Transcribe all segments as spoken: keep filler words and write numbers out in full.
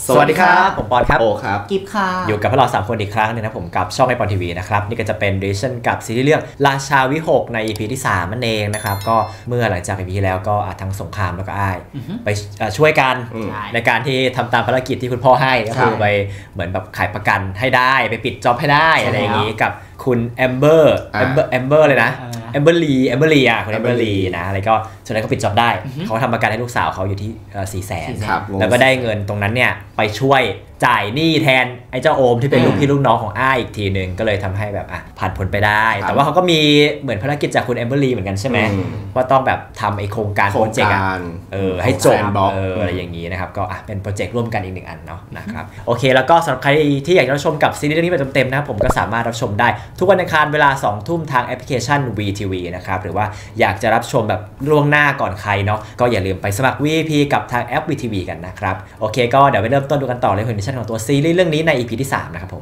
สวัสดีครับผมปอนครับโอครับกิฟค่ะอยู่กับพวกเราสามคนอีกครั้งนึงนะผมกับช่องไอปอนทีวีนะครับนี่ก็จะเป็นดิชั่นกับซีรีส์เรื่องราชาวิหกใน อี พี ที่สามนั่นเองนะครับก็เมื่อหลังจาก อี พี ที่แล้วก็ทั้งสงครามแล้วก็อ้ายไปช่วยกันในการที่ทำตามภารกิจที่คุณพ่อให้ก็คือไปเหมือนแบบขายประกันให้ได้ไปปิดจ็อบให้ได้อะไรอย่างนี้กับคุณแอมเบอร์แอมเบอร์แอมเบอร์เลยนะแอมเบอร์ลีแอมเบอร์ลีอ่ะคุณแอมเบอร์ลีนะอะไรก็สุดท้ายก็ปิดจ็อบได้เขาทำประกันให้ลูกสาวเขาอยู่ที่สี่แสนแล้วก็ได้เงินตรงนั้นเนี่ยไปช่วยจ่ายหนี้แทนไอ้เจ้าโอมที่เป็นลูกพี่ลูกน้องของอ้ายอีกทีนึงก็เลยทำให้แบบอ่ะผ่านพ้นไปได้แต่ว่าเขาก็มีเหมือนภารกิจจากคุณแอมเบอร์ลีเหมือนกันใช่ไหมว่าต้องแบบทำไอ้โครงการโปรเจกต์เออให้จบเอออะไรอย่างนี้นะครับก็อ่ะเป็นโปรเจกต์ร่วมกันอีกหนึ่งอันเนาะนะครับโอเคแล้วก็สำหรับใครที่อยากจะรับชมกับซีรีส์เรื่องนี้แบบเต็มๆนะครับผมก็สามารถรับชมได้ทุกวันอังคารเวลาสองทุ่มทางแอปพลิเคชัน วี ที วี นะครับหรือว่าอยากจะรับชมแบบล่วงหน้าก่อนใครเนาะก็อย่าลืมไปสมัคร วี ไอ พี กับทางแอป วี ที วี กันนะครับโอเคก็เดี๋ยวไปเริ่มต้นดูกันต่อเลยคอนดิชั่นของตัวซีรีส์เรื่องนี้ใน อี พี ที่สามนะครับผม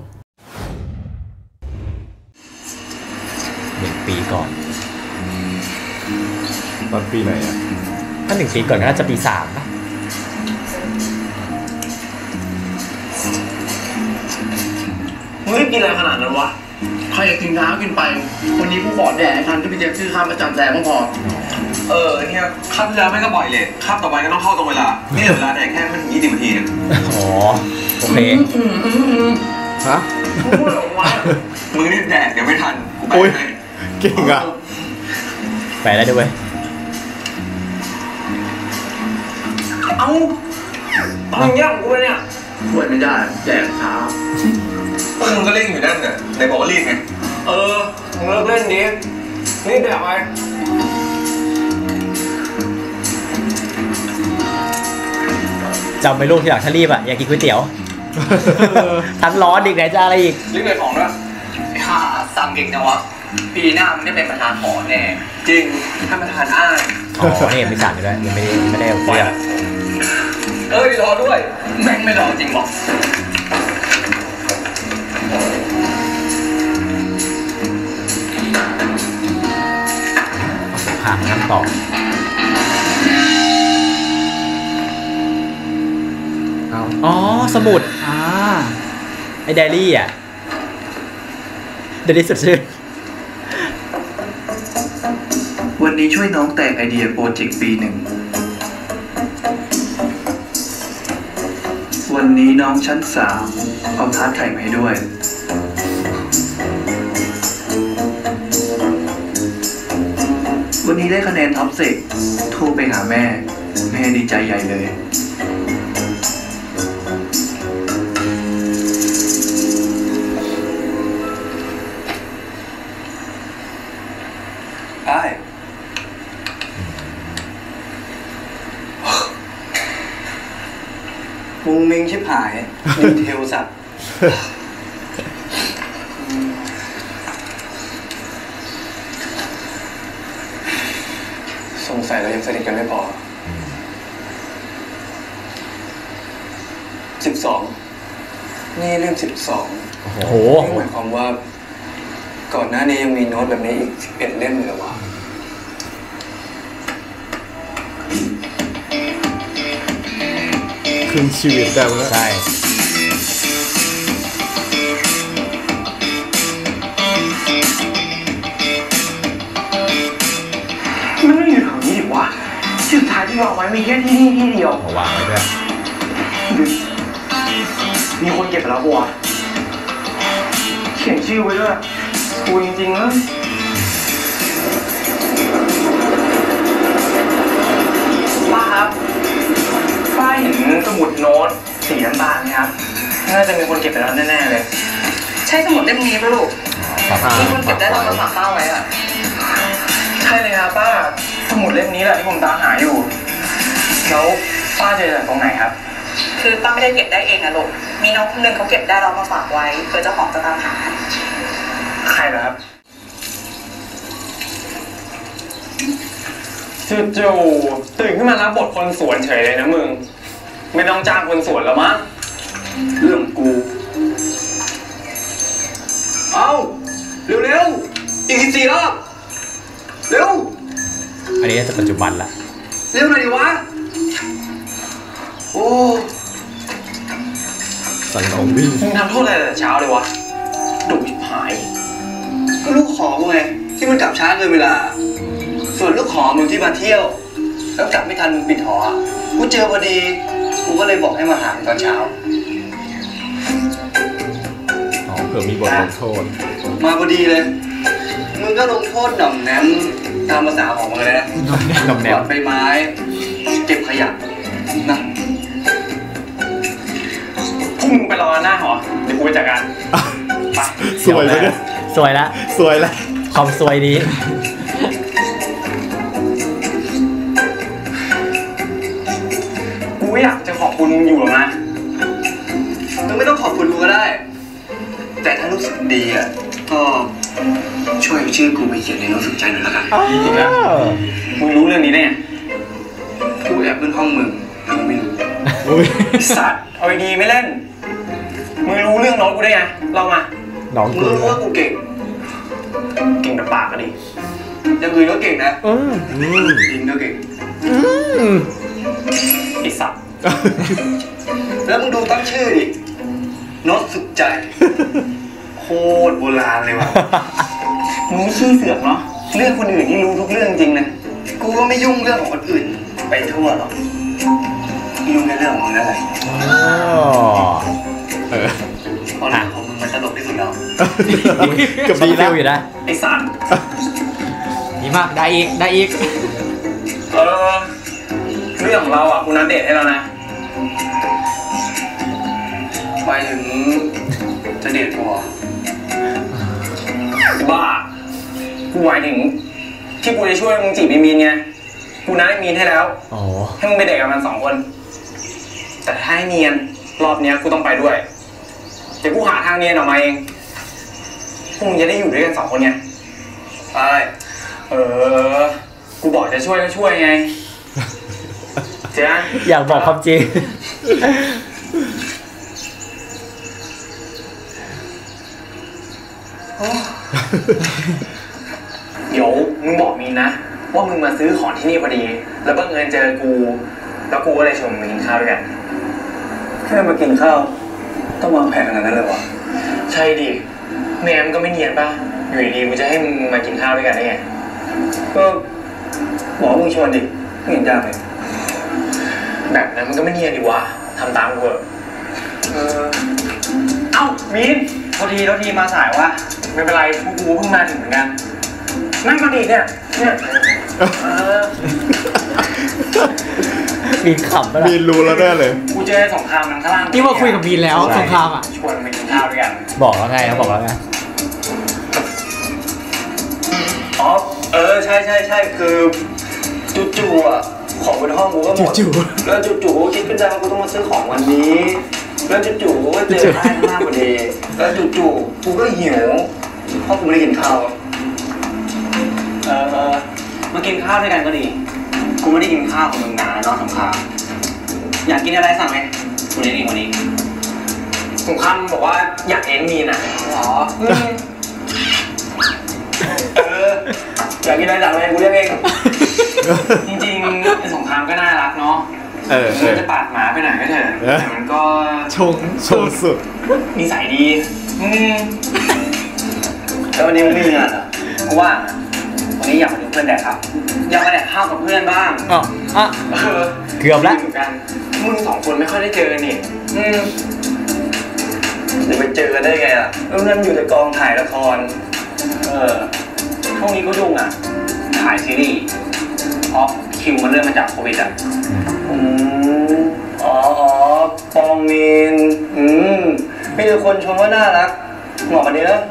หนึ่งปีก่อนตอนปีไหนอ่ะถ้าหนึ่งปีก่อนก็น่าจะปีสามป่ะมึงไม่กินอะไรขนาดนั้นวะใครอยากกินน้ำกินไปวันนี้กูขอแดกทันที่ไปเจอชื่อข้ามประจำแจกก็พอเออเนี่ยคาบที่แล้วไม่ก็ปล่อยเลยคาบต่อไปก็ต้องเข้าตรงเวลานี่เวลาแดกแค่ไม่ถึงยี่สิบนาทีเนี่ยอ๋อโอเคฮะมึงรีบแดกเดี๋ยวไม่ทันกูไปไหนเก่งอ่ะไปได้ด้วยเอ้าตอนนี้กูเนี่ยป่วยไม่ได้แดกช้าพวกมึงก็เล่นอยู่นั่นน่ะในบอกว่ารีบไงเออมึงเลิกเล่นดิรีบแดกไปจำไปลูกที่หลังถ้ารีบอ่ะอยากกินก๋วยเตี๋ยวทั้งร้อนอีกไหนจะอะไรอีกรีบไปของด้วยฮ่าสั่งเก่งจังวะปีหน้ามึงได้เป็นประธานหอแน่จริงท่านประธานอ้ายอ๋อนี่ไม่สั่งด้วยยังไม่ได้ไม่ได้เอาเพื่อเอ้ยรอด้วยแม่งไม่รอจริงหรอกผ่านขั้นต่ออ๋อสมุดอ่าไอไดรี่อ่ะไดรี่สุดชื่อวันนี้ช่วยน้องแต่งไอเดียโปรเจกต์ปีหนึ่งวันนี้น้องชั้นสามเอาทาร์ตไข่มาให้ด้วยวันนี้ได้คะแนนท็อปสิบโทรไปหาแม่แม่ดีใจใหญ่เลยได้มุงมิงชิบหายดีเทลสัตว์สงสัยเรายังสนิทกันไม่พอสิบสองนี่เรื่องสิบสองโอ้โหหมายความว่าก่อนหน้านี้ยังมีโน้ตแบบนี้อีกสิบเอ็ดเล่มเลยเหรอวะคืนชีวิตได้แล้วใช่มันไม่อยู่แถวนี้ดิวะสุดท้ายที่วางไว้มีแค่ที่นี่ที่เดียววางไว้ด้วยมีคนเก็บไปแล้ววะเขียนชื่อไว้ด้วยกูจริงๆนะป้าครับป้าเห็นสมุดโน้ตสีน้ำตาลไหมครับน่าจะมีคนเก็บไปแล้วแน่ๆเลยใช่สมุดเล่มนี้ป่ะลูกมีคนเก็บได้แล้วมาฝากป้าไว้อะใช่เลยครับป้าสมุดเล่มนี้แหละที่ผมตามหาอยู่แล้วป้าเจอจากตรงไหนครับคือป้าไม่ได้เก็บได้เองอะลูกมีน้องคนนึงเขาเก็บได้แล้วมาฝากไว้เพื่อเจ้าของจะตามหาใครเหรอครับจู่ๆตื่นขึ้นมารับบทคนสวนเฉยเลยนะมึงไม่ต้องจ้างคนสวนแล้วมั้งเรื่องกูเอาเร็วๆอีกสี่รอบเร็วอันนี้จะปัจจุบันละเร็วหน่อยดิวะโอ้สั่งของวิ่งมึงทำโทษอะไรแต่เช้าเลยวะดุชิบหายก็ลูกขอมึงไงที่มันกลับช้าเกินเวลา ส่วนลูกขอมึงที่มาเที่ยว แล้วกลับไม่ทันมึงปิดหอกูเจอพอดีกูก็เลยบอกให้มาหาตอนเช้าอ๋อเผื่อมีบทลงโทษมาพอดีเลย มึงก็ลงโทษหน่อมแนมตามภาษาของมึงเลยนะหน่อมแนมกวาดใบไม้ เก็บขยะนะพวกมึงไปรอหน้าหอเดี๋ยวกูไปจัดการไปสวยเลยเนี่ยสวยละสวยละความสวยนี้กูไม่อยากจะขอบคุณมึงอยู่หรอกนะมึงไม่ต้องขอบคุณกูก็ได้ แต่ถ้ารู้สึกดีอ่ะก็ช่วยเอาชื่อกูไปเขียนในโน้ตสนใจหน่อยละกันจริงนะมึงรู้เรื่องนี้ได้ไงกูแอบขึ้นห้องมึงมึงไม่รู้อุ้ยไอ้สัตว์เอาดีๆไม่เล่น มึงรู้เรื่องโน้ตกูได้ไงเล่ามาน้องมึงกูรู้ว่ากูเก่งเก่งแต่ปากก็ดีอย่างอื่นก็เก่งนะอืมอืมจริงก็เก่งอืมไอ้สัตว์แล้วมึงดูตั้งชื่อดิโน้ตสุขใจ โคตรโบราณเลยว่ะมึงไม่ขี้เสือกเนาะเรื่องคนอื่นที่รู้ทุกเรื่องจริงนะกูก็ไม่ยุ่งเรื่องของคนอื่นไปทั่วหรอกยุ่งในเรื่องของมึงนั่นแหละอ๋อเออเพราะเรื่องของมึงมันตลกที่สุดแล้วเกับดีชแล้อบวฟิลอยู่นะไอ้สัตว์ดีมากได้อีกได้อีกเออเรื่องของเราอ่ะกูนัดเดทให้แล้วนะไปถึงจะเดทกูเหรอบ้า กูหมายถึงที่กูจะช่วยมึงจีบไอ้มีนไง กูนัดไอ้มีนให้แล้วอ๋อให้มึงไปเดทกับมันสองคน แต่ถ้าให้เนียนรอบเนี้ยกูต้องไปด้วย เดี๋ยวกูหาทางเนียนออกมาเอง พวกมึงจะได้อยู่ด้วยกันสองคนไงไปเออ กูบอกจะช่วยก็ช่วยไง เจ๊ะอยากบอกความจริงเดี๋ยวมึงบอกมีนนะ ว่ามึงมาซื้อของที่นี่พอดี แล้วบังเอิญเจอกู แล้วกูก็เลยชวนมึงมากินข้าวด้วยกันแค่มากินข้าวต้องวางแผนขนาดนั้นเลยวะใช่ดิแม่มนก็ไม่เนียนป่ะ อยู่ดีๆกูจะให้มึงมากินข้าวด้วยกันได้ไงก็บอกมึงชวนดิไม่เห็นยากเลยแบบนั้นมันก็ไม่เนียนดิวะทำตามกูเถอะเออเอ้ามีนพอดีแล้วทีมาสายวะไม่เป็นไรพวกกูเพิ่งมาถึงเหมือนกัน นั่งก็ดีเนี่ย เนี่ยเออมีขำปะล่ะมีรู้แล้วแน่เลยกูเจอสงครามมันข้างล่างนี่ว่าคุยกับบีนแล้วสงครามอ่ะชวนไปกินข้าวด้วยกันบอกแล้วไงเขาบอกแล้วไงอ๋อเออใช่ใช่ใช่คือจู่ๆอ่ะของบนห้องกูก็หมดจู่แล้วจู่ๆคิดขึ้นได้ว่ากูต้องมาซื้อของวันนี้ แล้วจู่ๆก็เจอป้ายข้างหน้าพอดีแล้วจู่ๆกูก็หิวเพราะกูไม่ได้กินข้าวเออเออมากินข้าวด้วยกันก็ดีกูไม่ได้กินข้าวกับมึงนานแล้วเนาะสำคัญอยากกินอะไรสั่งไหมกูเลี้ยงเองวันนี้สงครามบอกว่าอยากเลี้ยงมีนอ่ะอ๋อเอออยากกินอะไรสั่งเลยกูเลี้ยงเองจริงๆไอ้สงครามก็น่ารักเนาะเออเออมันจะปาดหมาไปไหนก็เถอะเออแต่มันก็ชงชมสุดนิสัยดี อืมแล้ววันนี้มึงไม่มีงานเหรอกูว่างอะวันนี้อยากมาดูเพื่อนแดกครับ อยากมาแดกข้าวกับเพื่อนบ้างอ๋ออ่ะเออเกือบละเหมือนกันมึงสองคนไม่ค่อยได้เจอกันนี่อืมเดี๋ยวไปเจอกันได้ไงอ่ะแล้วนั่นอยู่ในกองถ่ายละคร เออช่วงนี้ก็ยุ่งอ่ะ ถ่ายซีรีส์เพราะคิวมันเริ่มมาจากโควิดอ่ะ อืมอ๋ออ๋อปองมีน อืมมีแต่คนชมว่าน่ารักเหมาะกันดีนะ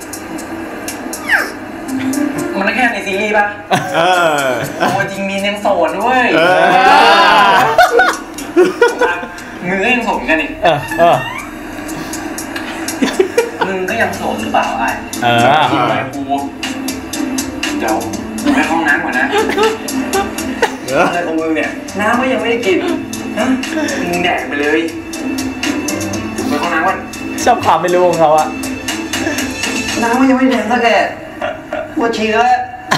มันก็แค่ในซีรีส์ป่ะเออตัวจริงมีนยังโสดด้วยเออมึงก็ยังโสดเหมือนกันนี่เออเออมึงก็ยังโสดหรือเปล่าไอ้เออกินไปกูเดี๋ยวไปเข้าห้องน้ำก่อนนะอะไรของมึงเนี่ย น้ำก็ยังไม่ได้กินฮะมึงแดกไปเลยไปเข้าห้องน้ำก่อนชอบความไม่รู้ของเขาอะน้ำก็ยังไม่แดงสักแกปวดฉี่แล้ว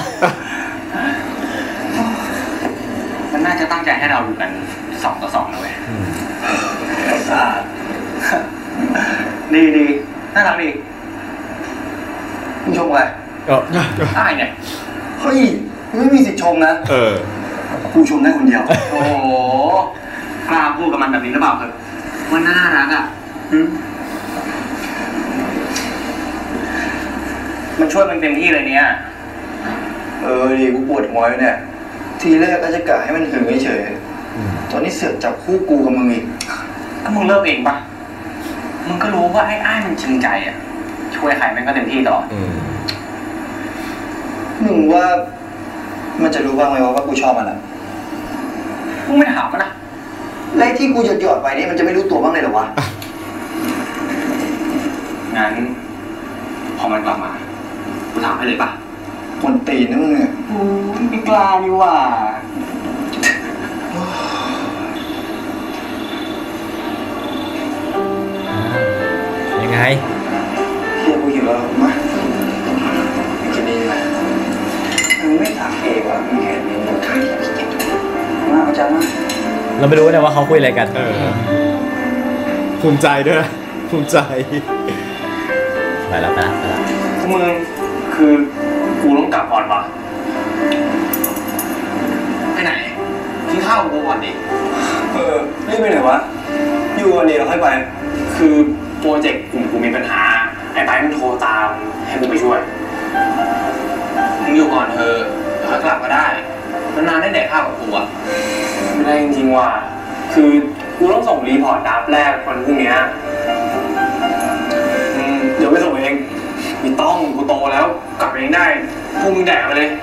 มันน่าจะตั้งใจให้เราอยู่กันสองต่อสองนะเว้ยสะอาดดีดีน่ารักดีมึงชมอะไรเอออ้ายเนี่ยเฮ้ยไม่มีสิทธิ์ชมนะเออกูชมได้คนเดียว โอ้โหกล้าพูดกับมันแบบนี้หรือเปล่าครับว่าน่ารักอ่ะมันช่วยมันเต็มที่เลยเนี่ยเออดีกูปวดหัวอยู่เนี่ยทีแรกก็จะกะให้มันหึงเฉยตอนนี้เสือกจับคู่กูกับมึงอีกก็มึงเลิกเองปะมึงก็รู้ว่าไอ้อ้ายมันจริงใจอ่ะช่วยใครมันก็เต็มที่ต่อมึงว่ามันจะรู้บ้างไหมว่ากูชอบมันอ่ะมึงไม่ถามมันนะไล่ที่กูหยดหยดไปนี่มันจะไม่รู้ตัวบ้างเลยเหรอวะงั้นพอมันกลับมากูถามให้เลยปะคนตีนนะมึงเนี่ยโอ้ยไม่กล้านี่ว่ายังไงเฮียกูหิวแล้วมากินดีไหมมึงไม่ถามเองว่ามึงแค่นี้มึงขายมาอาจารย์มาเราไม่รู้นะว่าเขาคุยอะไรกันเออภูมิใจด้วยนะภูมิใจไปแล้วไปแล้วไปแล้วมึงคือกูต้องกลับก่อนวะไปไหนกินข้าวกับกูก่อนดิเออรีบไปไหนวะอยู่วันนี้เราค่อยไปคือโปรเจกต์กลุ่มกูมีปัญหาไอ้ไปมันโทรตามให้มึงไปช่วยมึงอยู่ก่อนเธอเดี๋ยวค่อยกลับก็ได้นานๆได้แดกข้าวกับกูอะไม่ได้จริงๆว่ะคือกูต้องส่งรีพอร์ตดับแรกวันพรุ่งนี้อืมเดี๋ยวไปส่งเองไม่ต้องกูโตแล้วกลับเองได้พวกมึงแดกไปเลย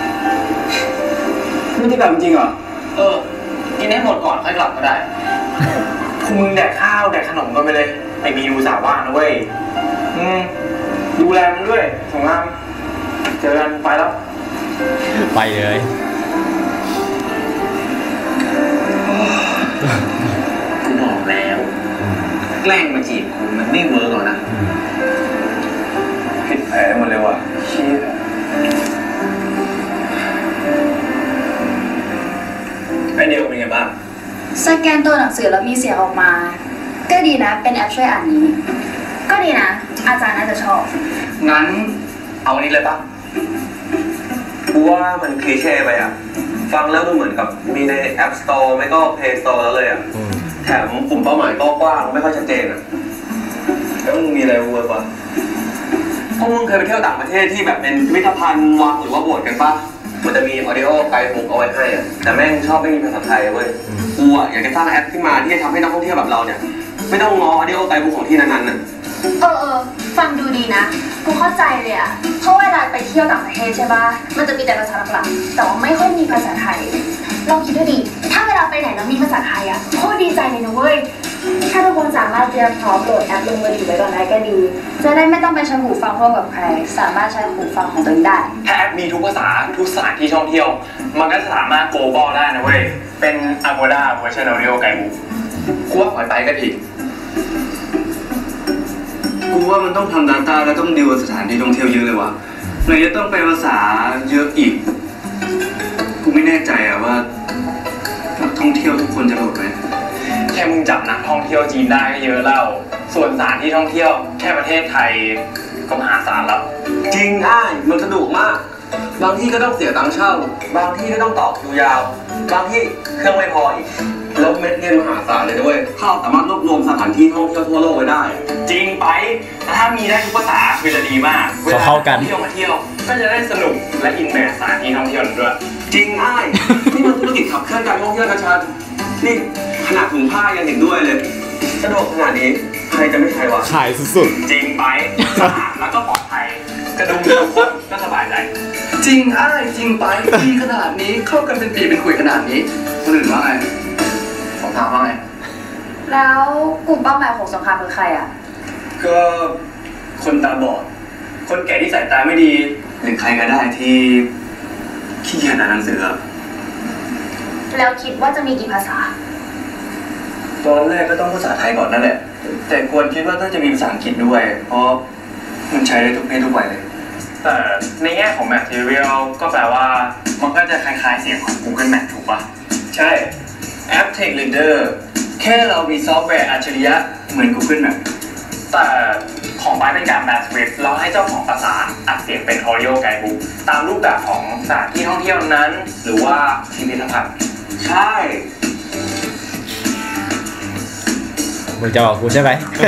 ไม่ได้กลับจริงเหรอเออกินให้หมดก่อนค่อยกลับก็ได้พวกมึงแดกข้าวแดกขนมกันไปเลยไอ้มีดูสาวว่างนะเว้ยอืมดูแลมันด้วยสงครามเจอกันไปแล้วไปเลยกูบอกแล้วแกล้งมาจีบกูมันไม่เวิร์กหรอกนะผิดแผลหมดเลยว่ะเชี่ยไอเดียวเป็นไงบ้างสแกนตัวหนังสือแล้วมีเสียงออกมาก็ดีนะเป็นแอปช่วยอ่านนี้ก็ดีนะอาจารย์น่าจะชอบงั้นเอาอันนี้เลยปะกูว่ามันคลีเช่ไปอ่ะฟังแล้วดูเหมือนกับมีใน App Store ไม่ก็ Play Store แล้วเลยอ่ะแถมกลุ่มเป้าหมายก็กว้างไม่ค่อยชัดเจนอ่ะแล้วมึงมีอะไรเวิร์กวะพวกมึงเคยไปเที่ยวต่างประเทศที่แบบเป็นพิพิธภัณฑ์วังหรือว่าโบสถ์กันปะมันจะมี audio ไกด์บุ๊กเอาไว้ให้อ่ะแต่แม่งชอบไม่มีภาษาไทยเว้ยกูอ่ะอยากจะสร้างแอปขึ้นมาที่จะทำให้นักท่องเที่ยวแบบเราเนี่ยไม่ต้องง้อ audio ไกด์บุ๊กของที่นั้นๆน่ะเออเออฟังดูดีนะกูเข้าใจเลยอ่ะเพราะเวลาไปเที่ยวต่างประเทศใช่ป่ะมันจะมีแต่ภาษาหลักๆแต่ว่าไม่ค่อยมีภาษาไทยลองคิดดูดิถ้าเวลาไปไหนแล้วมีภาษาไทยอ่ะโคตรดีใจเลยนะเว้ยถ้าทุกคนสามารถเตรียมพร้อมโหลดแอปลงมือถือไว้ก่อนได้ก็ดีจะได้ไม่ต้องไปใช้หูฟังร่วมกับใครสามารถใช้หูฟังของตัวเองได้ถ้าแอปมีทุกภาษาทุกสถานที่ท่องเที่ยวมันก็สามารถ global ได้นะเว้ยเป็น Agoda Virtual Audio Guidebook กูว่าปล่อยไปก็ผิดกูว่ามันต้องทำ data แล้วต้องดิวสถานที่ท่องเที่ยวเยอะเลยวะไหนจะต้องไปภาษาเยอะอีกกูไม่แน่ใจอะว่านักท่องเที่ยวทุกคนจะโหลดไหมแค่มึงจับนักท่องเที่ยวจีนได้ก็เยอะแล้วส่วนสถานที่ท่องเที่ยวแค่ประเทศไทยก็มหาศาลแล้วจริงอ้ายมันสะดวกมากบางที่ก็ต้องเสียตังค์เช่าบางที่ก็ต้องต่อคิวยาวบางที่เครื่องไม่พออีกแล้วเม็ดเงินมหาศาลเลยด้วยเขาสามารถรวบรวมสถานที่ท่องเที่ยวทั่วโลกไว้ได้จริงไปแต่ถ้ามีได้ทุกภาษาคือจะดีมากเวลาเที่ยวมาเที่ยวก็จะได้สนุกและอินในสถานที่ท่องเที่ยวด้วยจริงอ้ายนี่มันธุรกิจขับเคลื่อนการท่องเที่ยวกระชันนี่ขนาดถุงผ้ายังเห็นด้วยเลยสะดวกขนาดนี้ใครจะไม่ใช้วะขายสุดๆจริงไปสะอาดแล้วก็ปลอดภัยกระดุมทุกคนก็สบายใจจริงอ้ายจริงไปดีขนาดนี้เข้ากันเป็นปีเป็นขุยขนาดนี้คนอื่นว่าไงผมถามว่าไงแล้วกลุ่มเป้าหมายของสงครามคือใครอ่ะก็คนตาบอดคนแก่ที่สายตาไม่ดีหรือใครก็ได้ที่ขี้เกียจอ่านหนังสือแล้วคิดว่าจะมีกี่ภาษาตอนแรกก็ต้องภาษาไทยก่อนนั่นแหละแต่ควรคิดว่าต้องจะมีภาษาอังกฤษด้วยเพราะมันใช้ได้ทุกเพศทุกวัยเลยแต่ในแง่ของ material ก็แปลว่ามันก็จะคล้ายๆเสียงของ Google Map ถูกปะใช่แอป Tech Reader แค่เรามีซอฟต์แวร์อัจฉริยะเหมือน Google Map แต่ของไบเป็นการแบสคริปต์แล้วให้เจ้าของประสานอัดเสียงเป็น audio guidebook ตามรูปแบบของสถานที่ท่องเที่ยวนั้นหรือว่าพิพิธภัณฑ์ใช่มึงจะบอกกูใช่ไหม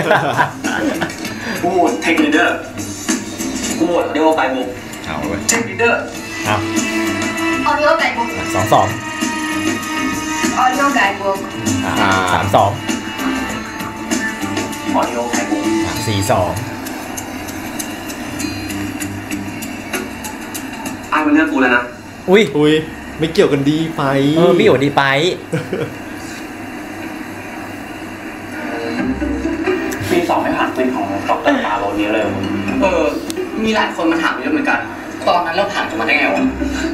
กูเทคนิเดอร์กู audio guidebook เอาไปเทคนิเดอร์เอาออดิโอไกด์บุ๊กสองสองออดิโอไกด์บุ๊กสามสอง audio guidebook สี่สองไอ้มันเลือกกูแล้วนะอุ้ยอุ้ยไม่เกี่ยวกันดีไปเออพี่อยู่ดีไปปีสองไม่ผ่านควินของดรปาโลนี้เลยเออมีหลายคนมาถามเยอะเหมือนกันตอนนั้นเราผ่านกันมาได้ไงวะ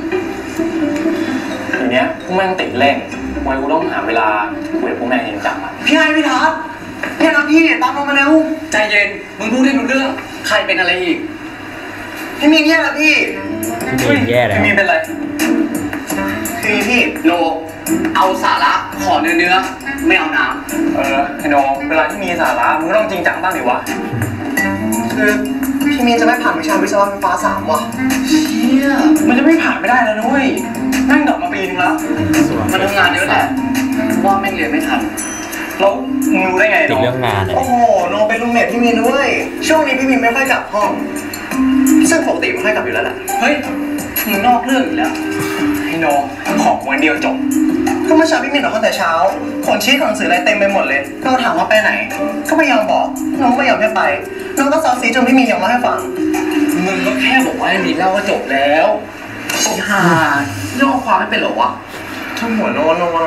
ทีเนี้ยพวกแม่งติดเล่นวันกูต้องหาเวลาคุยกับพวกแม่งจริงจังอ่ะพี่ไอ้พี่ทัศน์พี่นะพี่ตามลงมาเร็วใจเย็นมึงพูดให้รู้เรื่องใครเป็นอะไรอีกพี่มีเงี้ยนะพี่พี่มีแย่แล้วพี่มีเป็นไรคือพี่โนเอาสาระขอเนื้อเนื้อไม่เอาน้ำเออไอโนเวลาที่มีสาระมึงก็ต้องจริงจังบ้างดิวะคือพี่มีนจะไม่ผ่านวิชาวิศวะไฟฟ้าสามว่ะเชี่ยมันจะไม่ผ่านไม่ได้แล้วนุ้ยนั่งดอกมาปีนึงแล้วมันทำงานเยอะแหละว่าแม่งเรียนไม่ทันแล้วมึงรู้ได้ไงติดเนาะเรื่องงานอะโอ้โหโนเป็นรูมเมทพี่มีนด้วยช่วงนี้พี่มีนไม่ค่อยกลับห้อง ซึ่งปกติไม่ค่อยกลับอยู่แล้วแหละเฮ้ยมึงนอกเรื่องอีกแล้วไอ้โนของวันเดียวจบก็เมื่อเช้าพี่มีนออกตั้งแต่เช้าขนชี้ของหนังสืออะไรเต็มไปหมดเลยเราถามว่าไปไหน ก็ไม่ยอมบอกน้องก็ไม่ยอมให้ไปน้องก็ซอซีจนพี่มีนยอมมาให้ฟังมึงก็แค่บอกว่าให้มีเล่าก็จบแล้วไอ้ห่าย่อความไม่เป็นเหรอวะทั้งหัวโนนวะ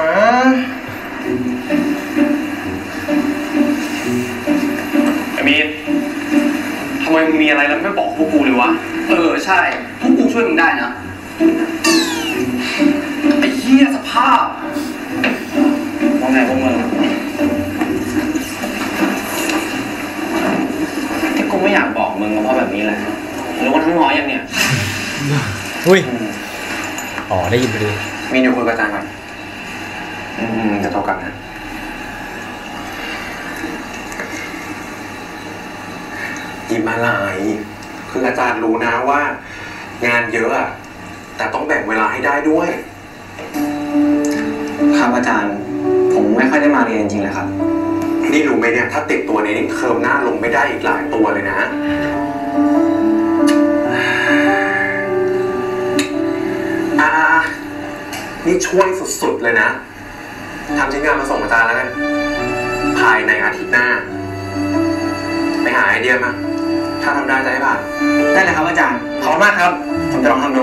ไอ้มีนทำไมมึงมีอะไรแล้วไม่บอกพวกกูเลยวะ เออใช่พวกกูช่วยมึงได้นะไอ้เหี้ยสภาพว่าไงพวกมึงที่กูไม่อยากบอกมึงก็เพราะแบบนี้แหละรู้ว่าทั้งน้อยยังเนี่ยอุ้ย อ๋อได้ยินพอดีมีนอยู่คุยกับอาจารย์ก่อนอืมจะโทรกลับนะยิ้มอะไรคืออาจารย์รู้นะว่างานเยอะอะแต่ต้องแบ่งเวลาให้ได้ด้วยครับอาจารย์ ผมไม่ค่อยได้มาเรียนจริงๆเลยครับนี่รู้ไหมเนี่ยถ้าติดตัวในนี้เทอมหน้าลงไม่ได้อีกหลายตัวเลยนะอ่านี่ช่วยสุดๆเลยนะทำชิ้นงานมาส่งอาจารย์แล้วกันภายในอาทิตย์หน้าไปหาไอเดียมาถ้าทำได้จะให้ผ่านได้เลยครับอาจารย์ ขอบคุณมากครับ ผมจะลองทำดู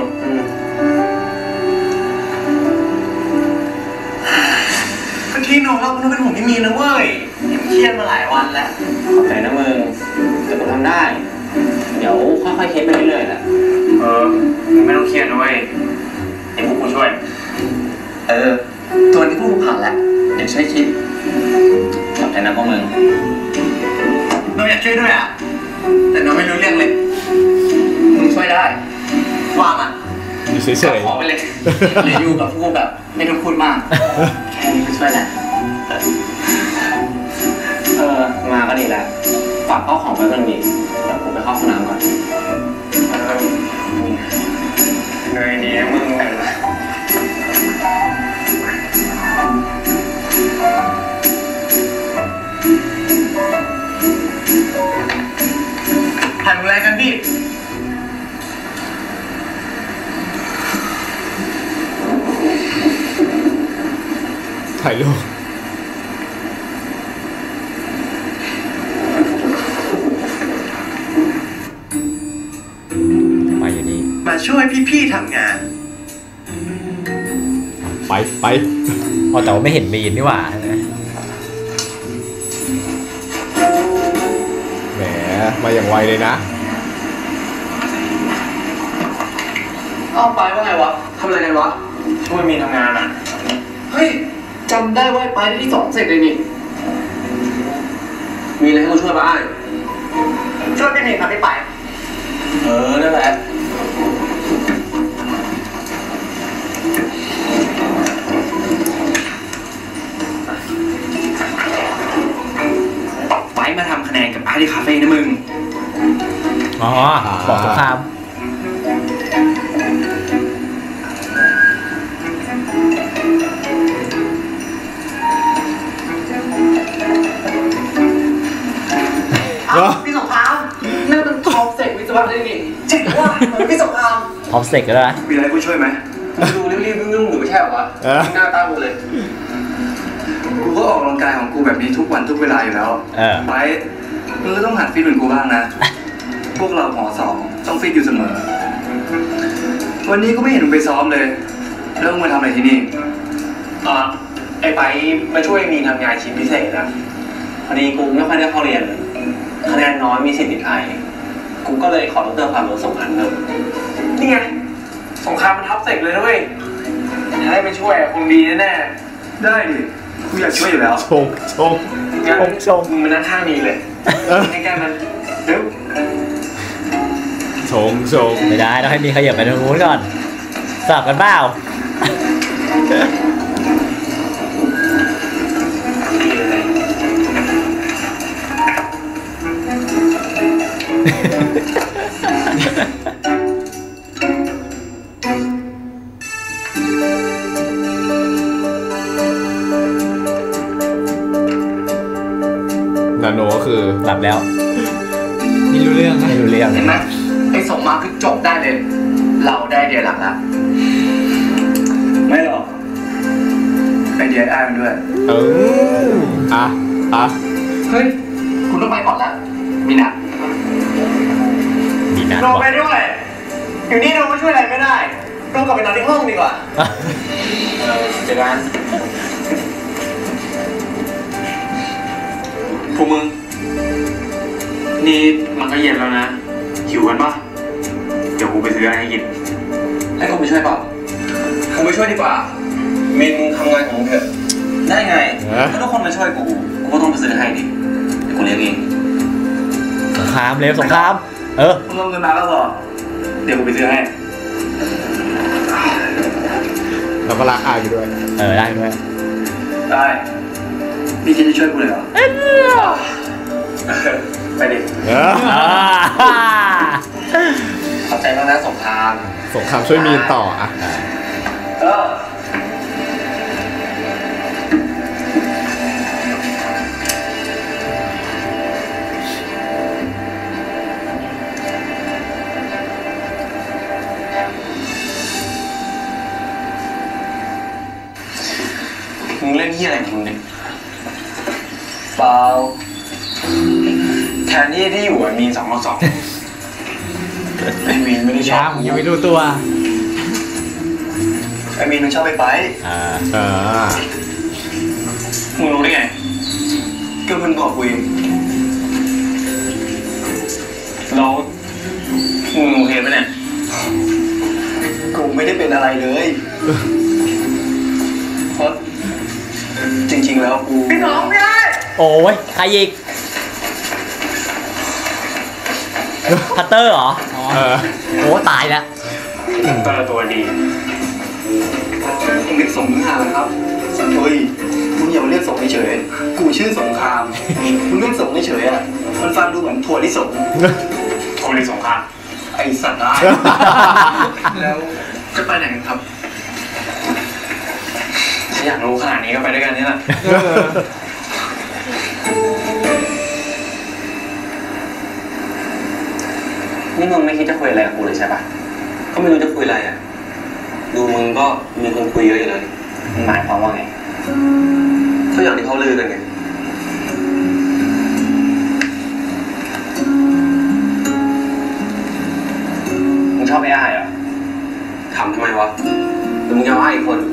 ที่โนเราเป็นห่วงพี่มีนนะเว้ยเครียดมาหลายวันแล้วขอบใจนะมึงแต่ผมทำได้ เดี๋ยวค่อยๆคิดไปเรื่อยๆแหละเออมึงไม่ต้องเครียดนะเว้ยเดี๋ยวพวกกูช่วย เออ ตัวนี้พวกกูผ่านแล้วเดี๋ยวช่วยคิดขอบใจนะพวกมึงโนอยากช่วยด้วยอ่ะแต่โนไม่รู้เรื่องเลยมึงช่วยได้ว่ามาอยู่เฉยขอไปเลยหรืออยู่กับพวกกูแบบไม่ต้องพูดมาก แค่นี้ก็ช่วยแหละเออ มาก็ดีแล้วฝากเข้าของไปกันดีเดี๋ยวผมไปเข้าห้องน้ำก่อนเหนื่อยดีนะมึงถ่ายอะไรกันพี่ถ่ายรูปไปอยู่ดีมาช่วยพี่ๆทำงานไปไปอ๋อแต่ว่าไม่เห็นมีนนี่หว่าใช่ไหมแหมมาอย่างไวเลยนะเอาไปว่าไงวะทำอะไรกันวะ ช่วยมีทำงานอ่ะ เฮ้ยจำได้ว่าไปได้ที่สองเสร็จเลยนี่ มีอะไรให้กูช่วยบ้างช่วยพี่มีนครับพี่ไปเออ นั่นแหละ ไปมาทำคะแนนกับไอ้ที่คาเฟ่บอกสงครามพี่สงครามนั่นมันท็อปเซ็กวิศวะได้นี่จริงว่าพี่สงครามท็อปเซ็กก็ได้มีอะไรกูช่วยไหมกูดูรีบๆนุ่งๆอยู่ไม่ใช่เหรอวะหน้าตากูเลยกูก็ออกกำลังกายของกูแบบนี้ทุกวันทุกเวลาอยู่แล้วไปมึงก็ต้องหัดฟิตเหมือนกูบ้างนะพวกเราหมอสองต้องฟิตอยู่เสมอวันนี้ก็ไม่เห็นมึงไปซ้อมเลยแล้วมึงมาทำอะไรที่นี่อ่าไอ้ไปมาช่วยมีทำงานชิ้นพิเศษนะพอดีกูไม่ค่อยได้เข้าเรียนคะแนนน้อยมีสิทธิ์ติดไอกูก็เลยขอดรความรู้ส่งพันเพิ่มนี่ไงสงครามมันทับเสกเลยนะเว้ยถ้าได้ไปช่วยคงดีแน่ๆได้ดิกูอยากช่วยอยู่แล้วชงชงงั้นมึงมานั่งข้างนี้เลยใกล้ๆมันเร็วชงชงไม่ได้ต้องให้มีขยับไปทางนู้นก่อนสลับกันเปล่านาโนก็คือหลับแล้วไม่รู้เรื่องไม่รู้เรื่องเห็นไหมไอ้สมมาคือจบได้เลยเราได้ไอเดียหลักแล้วไม่หรอกไอเดียไอ้มันด้วยเอออ่ะอ่ะเฮ้ยคุณต้องไปก่อนแล้วมีนัดมีนัดลบงอกไปด้วยอยู่นี่เราก็ช่วยอะไรไม่ได้ลงกลับไปนอนที่ห้องดีกว่าเออเจอกันพวกมึงนี่มันก็เย็นแล้วนะหิวกันปะเดี๋ยวกูไปซื้ออะไรให้กินให้กูไปช่วยเปล่ากูไปช่วยดีกว่าเมนมึงทำงานของมึงเถอะได้ไงถ้าทุกคนมาช่วยกูกูก็ต้องไปซื้อให้ดิเดี๋ยวกูเลี้ยงเองสงครามเร็วสงครามเออมึงเอาเงินมาแล้วเหรอเดี๋ยวกูไปซื้อให้แล้วก็รักอายไปด้วยเออได้ด้วยได้นี่คิดจะช่วยกูเลยเหรอไปดิเออขอบใจมากนะสงครามสงครามช่วยมีนต่ออ่ะเออมึงเล่นที่อะไรของมึงเนี่ยเปล่าแทนที่ที่อยู่อะมีสองต่อสองไอ้มีนไม่ได้ชอบกูยังไม่รู้ตัวไอ้มีนมันชอบไปไปอ่าอ่ามึงรู้ได้ไงก็มันบอกกูเองแล้วมึงโอเคไหมเนี่ยกูไม่ได้เป็นอะไรเลยเพราะจริงๆแล้วกูพี่น้องพี่ไอ้โอ้ยใครอีกพัตเตอร์เหรอเออโอ้ตายแล้วก็ตัวดีมึงเรียกสงครามครับเฮ้ยมึงอย่ามาเรียกสงเฉยๆกูชื่อสงครามมึงเรียกสงเฉยๆอ่ะมันฟังดูเหมือนถั่วลิสงถั่วลิสงครามไอสัตว์ได้ แล้วจะไปไหนกันครับถ้าอยากรู้ขนาดนี้ก็ไปด้วยกันนี่แหละนี่มึงไม่คิดจะคุยอะไรกับกูเลยใช่ปะก็ไม่รู้จะคุยอะไรอ่ะดูมึงก็มีคนคุยเยอะอยู่เลยหมายความว่าไงก็อย่างที่เขาลือกันไงมึงชอบไอ้อ้ายเหรอถามทำไมวะหรือมึงจะเอาอ้ายอีกคน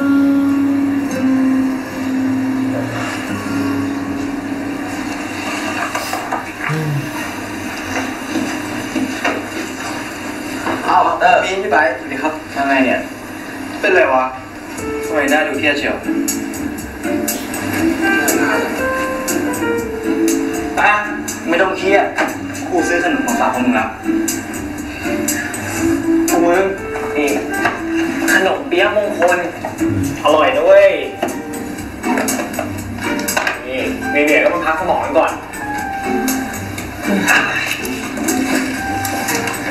อ้าวเออมีพี่ไปสวัสดีครับยังไงเนี่ยเป็นไรวะทำไมหน้าดูเครียดเชียวอ่ะไม่ต้องเครียดครูซื้อขนมมาฝากพวกมึงแล้วพวกมึงนี่ขนมเปี๊ยะมงคลอร่อยด้วยนี่เหนื่อยๆก็มาพักสมองกันก่อน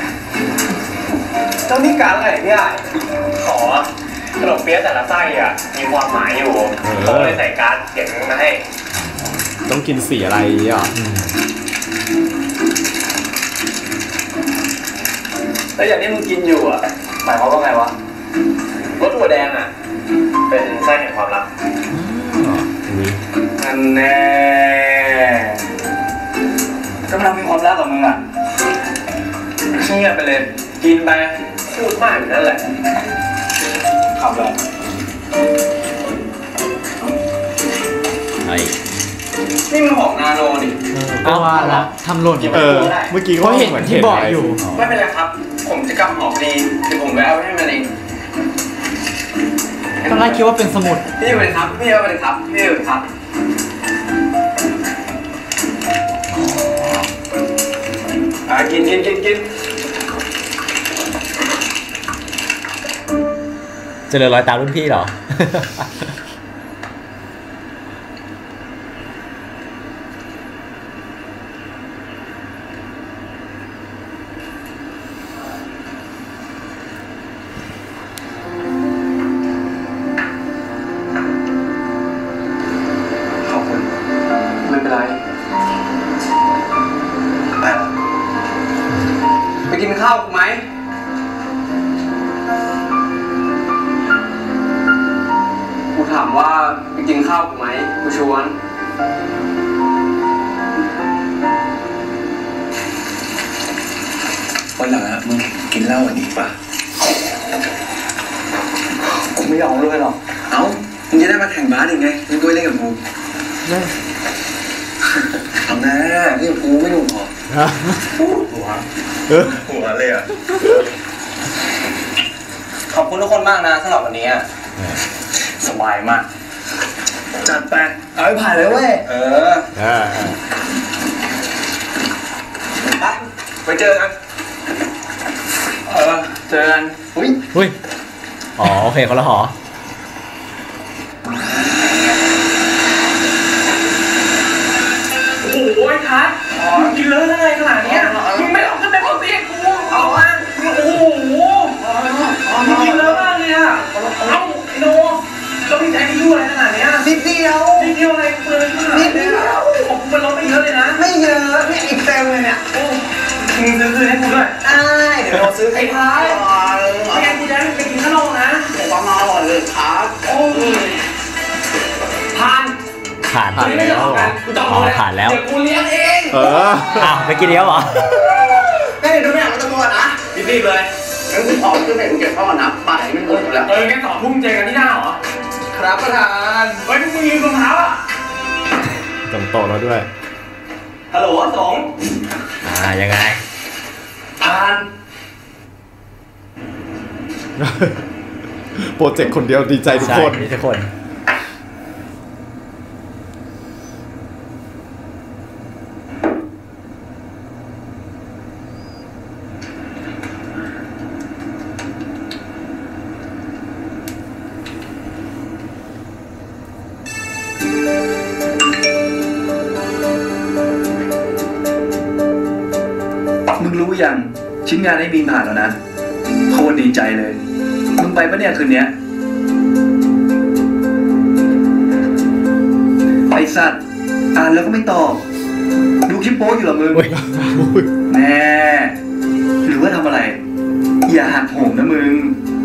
ต้องมีการอะไรพี่ใหญ่ขอขนมเปี๊ยะแต่ละไส้อ่ะมีความหมายอยู่ผมเลยใส่การ์ดเขียนมาให้ต้องกินสีอะไรอ่ะแล้วอย่างที่มึงกินอยู่อ่ะหมายความว่าไงวะรสถั่วแดงอ่ะเป็นไส้แห่งความรักนั่นแน่กำลังมีความรักกับมึงอ่ะเงียบไปเลยกินไปพูดมากอยู่นั่นแหละขับลงไอ้นี่มันของนาโนดิก็ว่าละทำหล่นเออเมื่อกี้ก็เห็นที่บอกอยู่ไม่เป็นไรครับผมจะกำหอกดีเดี๋ยวผมไปเอาให้มันเองตอนแรกคิดว่าเป็นสมุดพี่เป็นครับพี่เอาไปเลยครับพี่เป็นครับอ่ะกินกินกินกินจะเลยรอยตามรุ่นพี่เหรอขอบคุณไม่เป็นไรไปกินข้าวกูไหมกูถามว่าไปกินข้าวกูไหมกูชวนวันหลังอะมึงกินเหล้าอันนี้ป่ะกูไม่ยอมด้วยหรอกเอ้ามึงจะได้มาแข่งบาสยังไงมึงก็ไปเล่นกับกูเอาหน้าเล่นกับกูไม่หนุ่มหรอหัวหัวเลยอ่ะขอบคุณทุกคนมากนะสำหรับวันนี้สบายมากจัดไปเอาไปผ่านเลยเว้ยเออไปไปเจอกันเออเจอกันอุ้ยอุ้ยอ๋อโอเคคนละหอโอ้ยทัศน์กินเลอะอะไรขนาดนี้มึงไม่เอาขึ้นไปบนเตียงกูเอาอ่ะโอ้โหมึงกินเลอะมากเลยอ่ะเอ้าไอ้โนเราพี่ใจไม่ยุ่งอะไรขนาดนี้นิดเดียวนิดเดียวอะไรเปลือยขนาดนี้นิดเดียวผมมันลดไปเยอะเลยนะไม่เยอะเนี่ยอีกเต็มเลยเนี่ยโอ้มึงซื้อคืนให้กูด้วยใช่เดี๋ยวเราซื้อไอ้ท้ายไม่งั้นกูจะไปกินข้าวโพดนะเดี๋ยวมาอร่อยเลยครับโอ้ผ่านผ่านแล้วอ๋อผ่านแล้วเดี๋ยวกูเลี้ยงเองเอออ้าวไปกินเดียวเหรอได้ดูเนี่ยมันจะตัวนะรีบๆเลยงั้นกูขอขึ้นไปกูเก็บข้าวนะป่ายไม่หมดแล้วเอองั้นสองทุ่มเจอกันที่หน้าเหรอครับประธานเฮ้ยมึงยืนรองเท้าอ่ะจำโตแล้วด้วยฮัลโหลสองอ่ายังไงผ่านโปรเจกต์คนเดียวดีใจทุกคนดีทุกคนมึงรู้ยังชิ้นงานให้บีนผ่านแล้วนะโคตรดีใจเลยมึงไปปะเนี่ยคืนนี้ไอ้สัตว์อ่านแล้วก็ไม่ตอบดูคลิปโป๊อยู่เหรอมึงแม่หรือว่าทำอะไรอย่าหักโหมนะมึง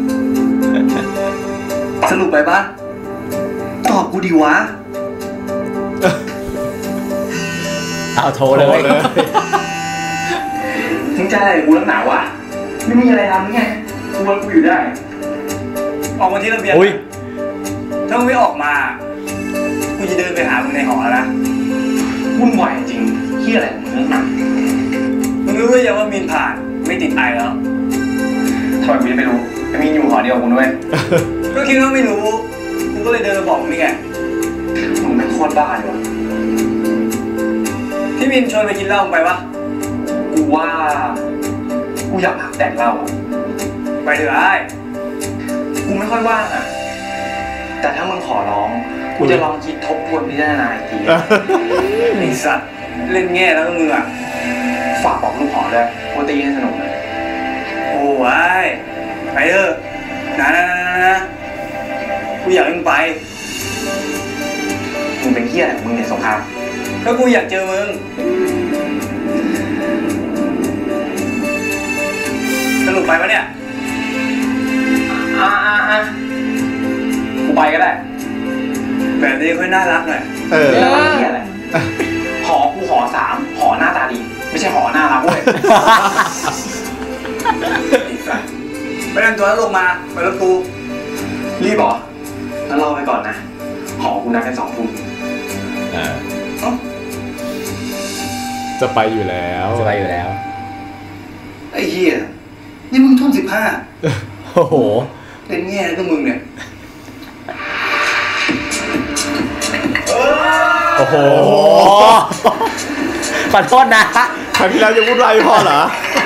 สรุปไปปะตอบกูดีวะเอาโทรเลยมึงจะอะไรกูนักหนาวะไม่มีอะไรทำไงกูว่ากูอยู่ได้ออกมาที่ระเบียงถ้ามึงไม่ออกมากูจะเดินไปหามึงในหอแล้วนะวุ่นวายจริงเหี้ยอะไรมึงนักหนามึงรู้หรือยังว่ามีนผ่านไม่ติดไอแล้วทำไมกูจะไม่รู้จะมีอยู่หอเดียวกูด้วยก็คิดว่าไม่รู้กูก็เลยเดินมาบอกมึงนี่ไงมึงไม่โคตรบ้าเลยวะพี่มินชวนไปกินเหล้าไปปะกูว่ากูอยากพักแต่งเหล้าไปเถอะไอ้กูไม่ค่อยว่างอ่ะแต่ถ้ามึงขอร้องกูจะลองคิดทบทวนพิจารณาอีกทีไอ้สัตว์เล่นแง่แล้วก็มึงอ่ะฝากบอกลูกหอด้วยว่าตีให้สนุกเลยโอ้ยไปเถอะนะนะนะนะกูอยากให้มึงไปมึงเป็นเหี้ยอะไรมึงเนี่ยสงครามก็กูอยากเจอมึงสรุปไปปะเนี่ยอ่าอ่าอ่ากูไปก็ได้แบบนี้ค่อยน่ารักหน่อยเออเหี้ยอะไรหอกูหอสามหอหน้าตาดีไม่ใช่หอหน้ารักเว้ยไปเดินตัวแล้วลงมาไปรถกูรีบเหรอแล้วรอไปก่อนนะหอกูนัดกันสองทุ่มจะไปอยู่แล้วจะไปอยู่แล้วไอ้เหี้ยนี่มึงทุ่มสิบห้าโอ้โหเป็นแง่ก็มึงเนี่ยโอ้โหขอโทษนะครั้งที่แล้วยังวุ่นวายพอเหรอ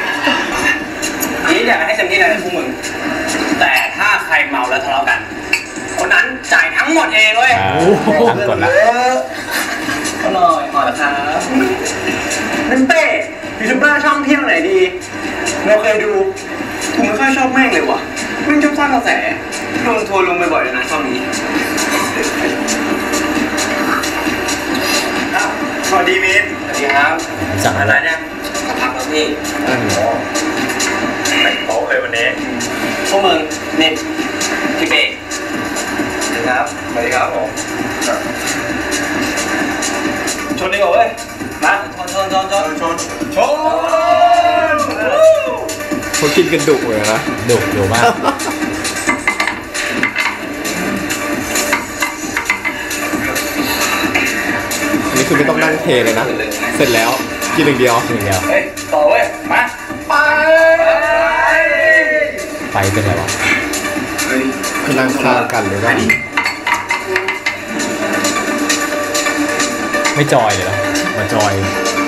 นี่อยากให้เต็มที่เลยนะพวกมึงแต่ถ้าใครเมาแล้วทะเลาะกันคนนั้นจ่ายทั้งหมดเองเว้ยอ่าทำกดละก็หน่อยหน่อยละครับนั่นเป้ยูทูบเบอร์ช่องเที่ยวไหนดีเราเคยดูกูไม่ค่อยชอบแม่งเลยว่ะแม่งชอบสร้างกระแสโดนทัวร์ลงบ่อยๆเลยนะช่องนี้สวัสดีมินสวัสดีครับสั่งอะไรเนี่ยมาพักแล้วพี่อืมแต่งโต๊ะเลยวันนี้พวกมึงนี่พี่เป้สวัสดีครับสวัสดีครับผมชนดีกว่าเว้ยมาชนชนชนชนชนชนเขากินกันดุเลยนะดุดุมากอันนี้คือไม่ต้องนั่งเทเลยนะ เสร็จแล้วกินหนึ่งเดียวหนึ่งเดียวเฮ้ยต่อเว้ยมาไปไฟเป็นไรวะคือนั่งข้างกันเลยว่าไม่จอยเลยเหรอมาจอย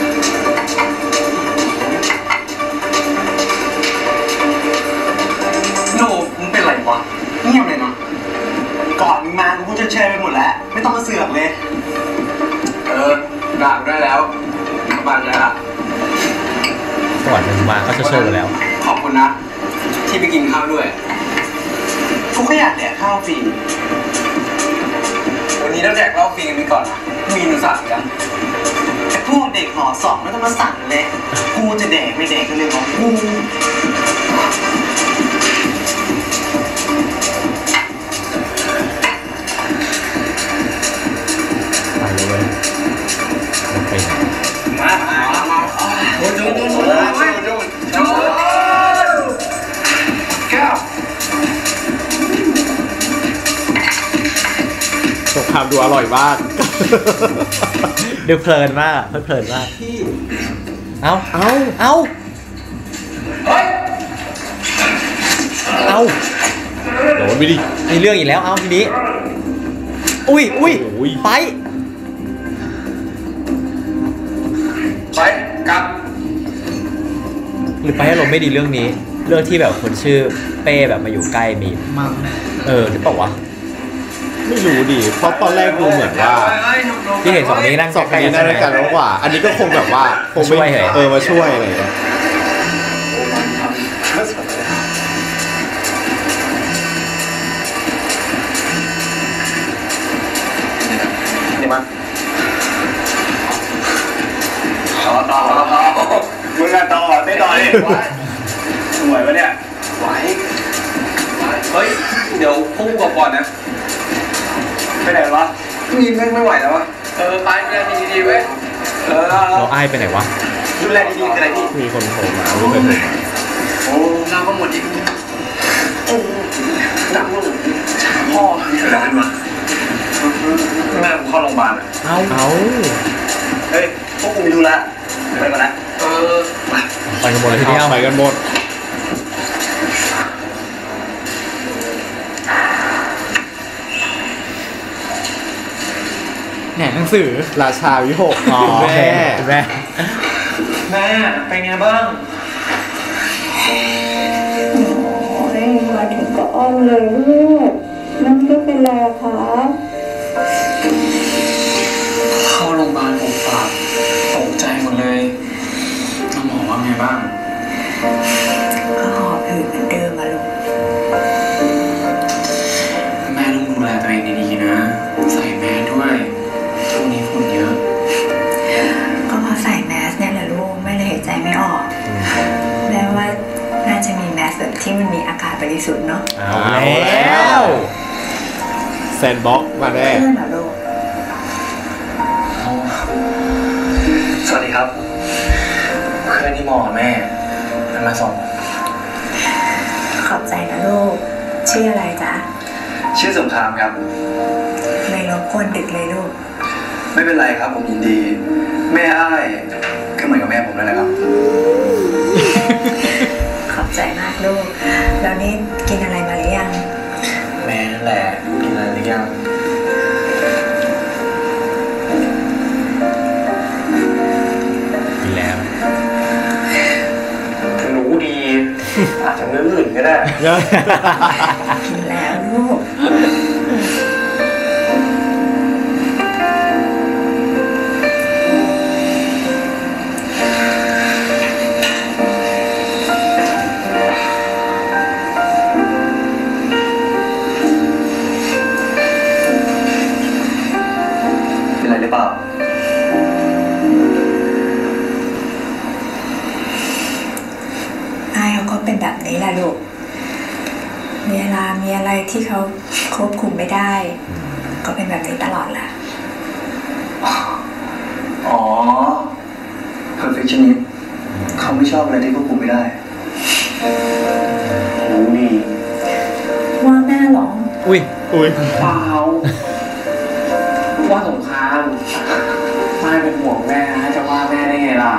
โน่มึงเป็นไรวะเงียบเลยนะก่อนมึงมากูพูดเฉยๆไปหมดแล้วไม่ต้องมาเสือกเลยเออด่าได้แล้วสบายใจละก่อนมันมาก็จะเชิญแล้วขอบคุณนะ ที่ไปกินข้าวด้วยกูก็อยากแดกข้าวฟรีวันนี้เราแจกเหล้าฟรีกันไปก่อนนะมีหนูสั่งกันไอ้พวกเด็กหอสองไม่ต้องมาสั่งเลยกูจะแดกไม่แดกก็เรื่องของกูไปเลยเว้ยมันไปไหนมามามาโอ้ยโดนโดนโดนโดนโดนแก้วสงครามดูอร่อยมากดูเพลินมากเพลินมากเอ้าเอ้าเอ้าเฮ้ยเอ้าโดนไปดิมีเรื่องอีกแล้วเอ้าทีนี้ อุ้ยอุ้ยอุ้ยไปไปกลับหรือไปอารมณ์ไม่ดีเรื่องนี้ เรื่องที่แบบคนชื่อเป้แบบมาอยู่ใกล้มีมังเออหรือเปล่าวะไม่รู้ดิ เพราะตอนแรกดูเหมือนว่าที่เห็นสองนี้นั่งสองคนนี้น่าจะกันมากกว่า อันนี้ก็คงแบบว่าคงไม่ช่วยเหรอเออมาช่วยอะไรอย่างเงี้ยนี่มันต่อต่อต่อมึงกันต่อไม่ต่อดิไหวปะเนี่ยไหวเฮ้ยเดี๋ยวพุ่งก่อนนะไปไหนวะนี่ไม่ไม่ไหวแล้ววะเออไปดูแลดีๆเว้ยเออเราอ้ายไปไหนวะดูแลดีๆคืออะไรพี่มีคนโทรมารู้ไหมโทรมาโอ้เราก็หมดอีกโอ้ดังลูกพ่อเกิดอะไรขึ้นวะแม่ผมเข้าโรงพยาบาลอ่ะเอ้าเอ้าเฮ้ยพวกกูไปดูละไปก่อนนะเออไปไปกันหมดเลยทีเดียวไปกันหมดแหนหนังสือราชาวิหกอ๋อคุณโอเคแม่แม่แม่เป็นไงบ้างให้มาถึงก็อ้อมเลยลูกน้องไม่เป็นไรคะเข้าโรงพยาบาลผมฝากตกใจหมดเลยน้องหมอว่าไงบ้างก็หอบหืดเหมือนเดิมอะลูกแซนด์บ็อกซ์มาแน่เพื่อนเหรอลูกสวัสดีครับเพื่อนที่มอแม่มาส่งขอบใจนะลูกชื่ออะไรจ๊ะชื่อสงครามครับไม่รบกวนดึกเลยลูกไม่เป็นไรครับผมยินดีแม่อ้ายก็เหมือนกับแม่ผมเลยแหละครับขอบใจมากลูกแล้วนี่กินอะไรมาหรือยังแม่นั่นแหละกินอะไรหรือยังกินแล้วรู้ดีอาจจะมื้ออื่นก็ได้กินแล้วลูกเป็นไรหรือเปล่าเขาเป็นแบบนี้แหละลูกเวลามีอะไรที่เขาควบคุมไม่ได้ก็เป็นแบบนี้ตลอดแหละอ๋อ perfectionist เขาไม่ชอบอะไรที่ควบคุมไม่ได้รู้ดีว่าแม่หรออุ้ยอุ้ยเปล่าว่าสงครามไม่เป็นห่วงแม่นะจะว่าแม่ได้ไงล่ะ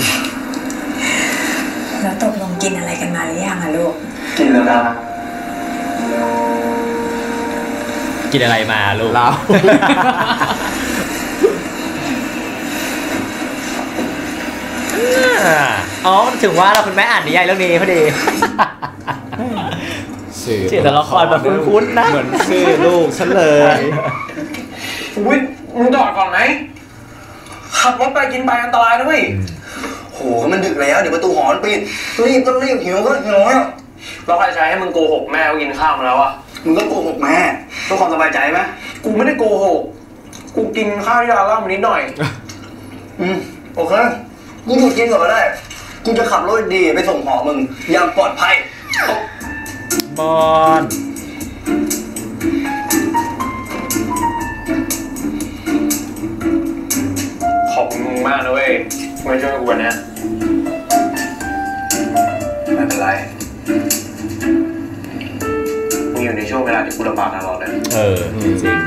แล้วตกลงกินอะไรกันมาหรือยังอะลูกกินแล้วครับกินอะไรมาลูกเราอ๋อถึงว่าเราคุณแม่อ่านนิยายเรื่องนี้พอดีชื่อแต่ละครแบบคุ้นๆนะเหมือนชื่อลูกฉันเลยอุ้ยมึงจอดก่อนไหมขับรถไปกินไปอันตรายนะเว้ยโหมันดึกแล้วเดี๋ยวประตูหอปิดรีบก็รีบหิวก็หิวแล้วเราใครใช้ให้มึงโกหกแม่ว่ากินข้าวมาแล้วอะมึงก็โกหกแม่เพื่อความสบายใจไหมกูไม่ได้โกหกกูกินข้าวยาล่ามานิดหน่อยอืมโอเคกูหยุดกินก่อนก็ได้กูจะขับรถดีไปส่งหอมึงอย่างปลอดภัยบอนขอบคุณมากนะเว้ยไม่ช่วยกูวันนี้ไม่เป็นไรมึงอยู่ในช่วงเวลาที่กูลำบากตลอดเลยเออจริง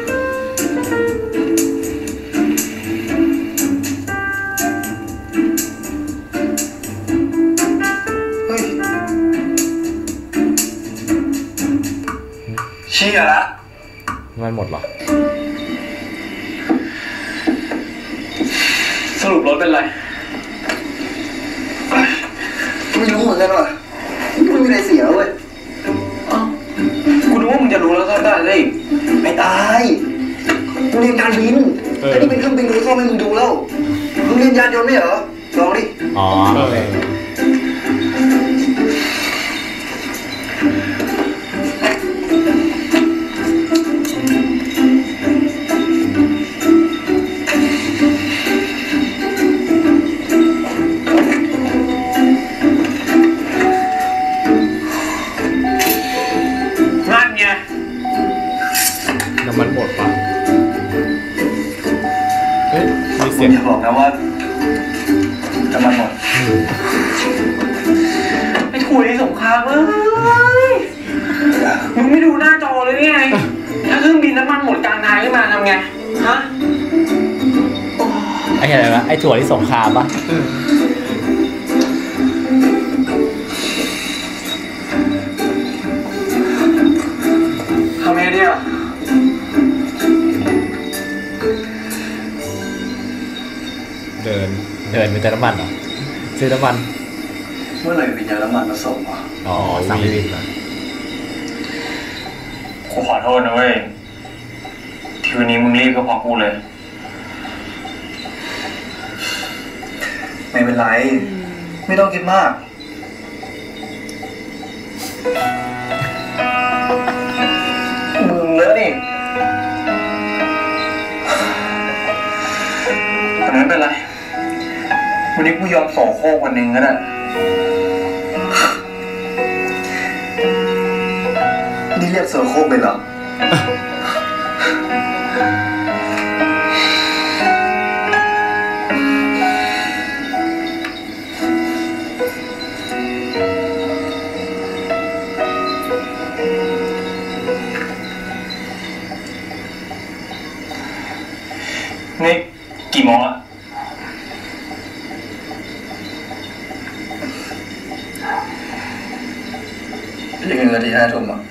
เฮ้ยเชี่ยละมันหมดหรอสรุปรถเป็นไรไม่รู้เหมือนกันว่ะไม่มีอะไรเสียเว้ยกูรู้ว่ามึงจะรู้แล้วก็ได้เลยไม่ตายกูเรียนการบินแต่นี่เป็นเครื่องบินกูซ่อมให้มึงดูแล้วมึงเรียนยานยนต์ไม่เหรอลองดิอ๋อมันหมดปะเฮ้ยมีเสียงจะบอกนะว่าจะมันหมดไอ้ถุยสงครามเอ้ยมึงไม่ดูหน้าจอเลยนี่ไงถ้าเครื่องบินน้ำมันหมดกลางทางขึ้นมาทำไงฮะไอ้อะไรวะไอ้ถั่วที่สงครามปะทำไงดีอ่ะเดินเดินไปเติมน้ำมันเหรอซื้อน้ำมันเมื่อไหร่วิญญาณน้ำมันมาส่งวะอ๋อสั่งวินมากูขอโทษนะเว้ยทีวันนี้มึงรีบก็พอกูเลยไม่เป็นไรไม่ต้องคิดมากมึงเลอะนี่แต่ไม่เป็นไรวันนี้กูยอมสองโค้งวันหนึ่งก็ได้นี่เรียกเสือโค้งไปเหรอนี่กี่โมงอะอีกหนึ่งนาทีห้าทุ่มอ่ะ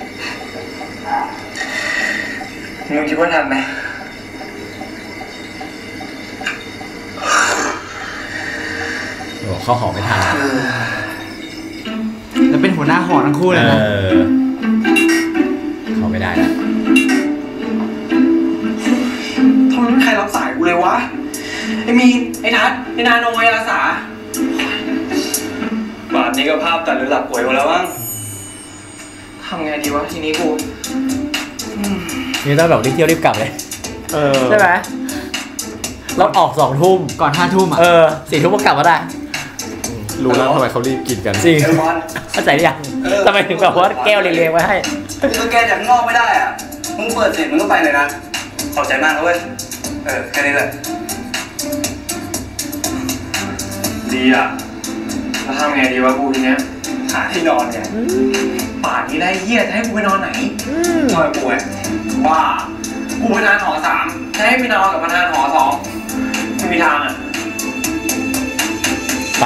มึงคิดว่าทันไหมโอ้เข้าหอไม่ทันแล้วเป็นหัวหน้าหอทั้งคู่เลยนะเข้าไม่ได้แล้วทำไมไม่ใครรับสายกูเลยวะไอ้มีนไอ้ทัศน์ไอ้นาโนไอ้อาสาป่านนี้ก็ภาพตัดหรือหลับป่วยหมดแล้วมั้งทำไงดีวะทีนี้กูนี่ต้องแบบรีบเที่ยวรีบกลับเลยใช่ไหมเราออกสองทุ่มก่อนห้าทุ่มอ่ะเออสี่ทุ่มก็กลับมาได้รู้แล้วทำไมเขารีบกินกันจริงเข้าใจหรือยังทำไมถึงแบบว่าแก้วเรียงๆไว้ให้มึงแกจากนอกไม่ได้อ่ะมึงเปิดเสร็จมึงก็ไปเลยนะขอบใจมากนะเว้ยเออแค่นี้แหละดีอ่ะแล้วทำไงดีวะกูทีเนี้ยหาที่นอนเนี่ยป่านนี้ได้เหี้ยจะให้กูไปนอนไหนนอนกูไงว่ากูประธานหอสามจะให้ไปนอนกับประธานหอสองไม่มีทางอ่ะไป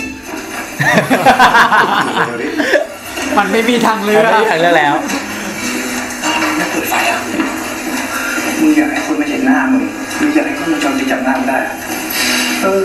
มันไม่มีทางเลือกไม่มีทางเลือกแล้วไม่เปิดไฟอ่ะมึงอยากให้คนมาเห็นหน้ามึงมึงอยากให้คนมาจำติดจับหน้ามึงได้อ่ะเออ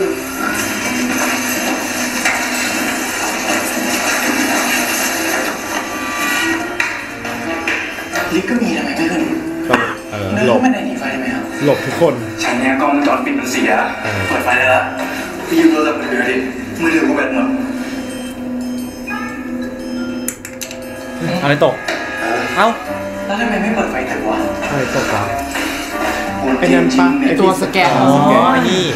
ลิฟต์ก็มีทำไมไม่ขึ้นหลบไม่ได้หนีไฟไหมครับหลบทุกคนฉันเนี่ยกล้องวงจรปิดมันเสียเปิดไฟได้แล้วพี่ยืมโทรศัพท์มือถือดิมือถือกูแบตหมดอะไรตกเอ้าแล้วทำไมไม่เปิดไฟแต่วะอะไรตกวะไอ้นั่นปะไอ้ตัวสแกนอ๋อนี่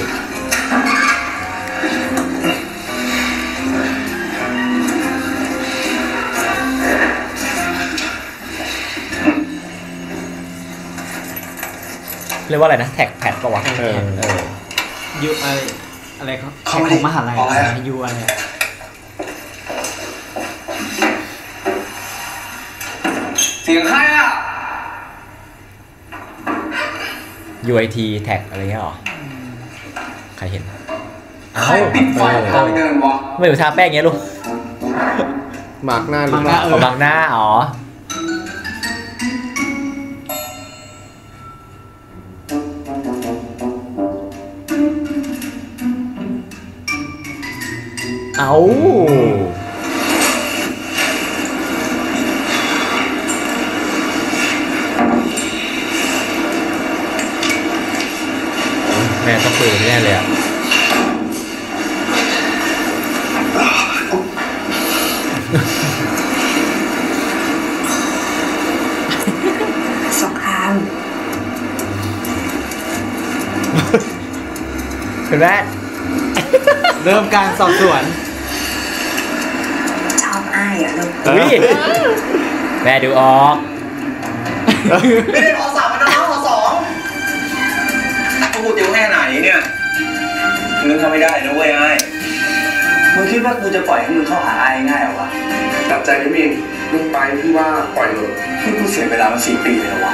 เรียกว่าอะไรนะแท็กแพดป่าวะเออเออยูอะไรอะไรเขาของมหาลัยยูอะไรเสียงใครอ่ะยู ไอ ที แท็กอะไรเงี้ยหรอใครเห็นใครปิดไฟตอนเดินวะไม่อยู่ทาแป้งเงี้ยลูกมาร์กหน้าหรือเปล่าบางหน้าอ๋อเอาแม่ต้องคุยแน่เลยอ่ะสงครามคุณแม่เริ่มการสอบสวนชอบอ้ายอ่ะลูกแม่ดูออกไม่ได้หอสามมันนะหอสองกูติวแค่ไหนเนี่ยมึงทำไม่ได้นะเว้ยไอ้มึงคิดว่ากูจะปล่อยให้มึงเข้าหาไอ้ง่ายเหรอวะตัดใจพี่มินมึงไปพี่ว่าปล่อยเลยที่กูเสียเวลามาสี่ปีเลยเหรอวะ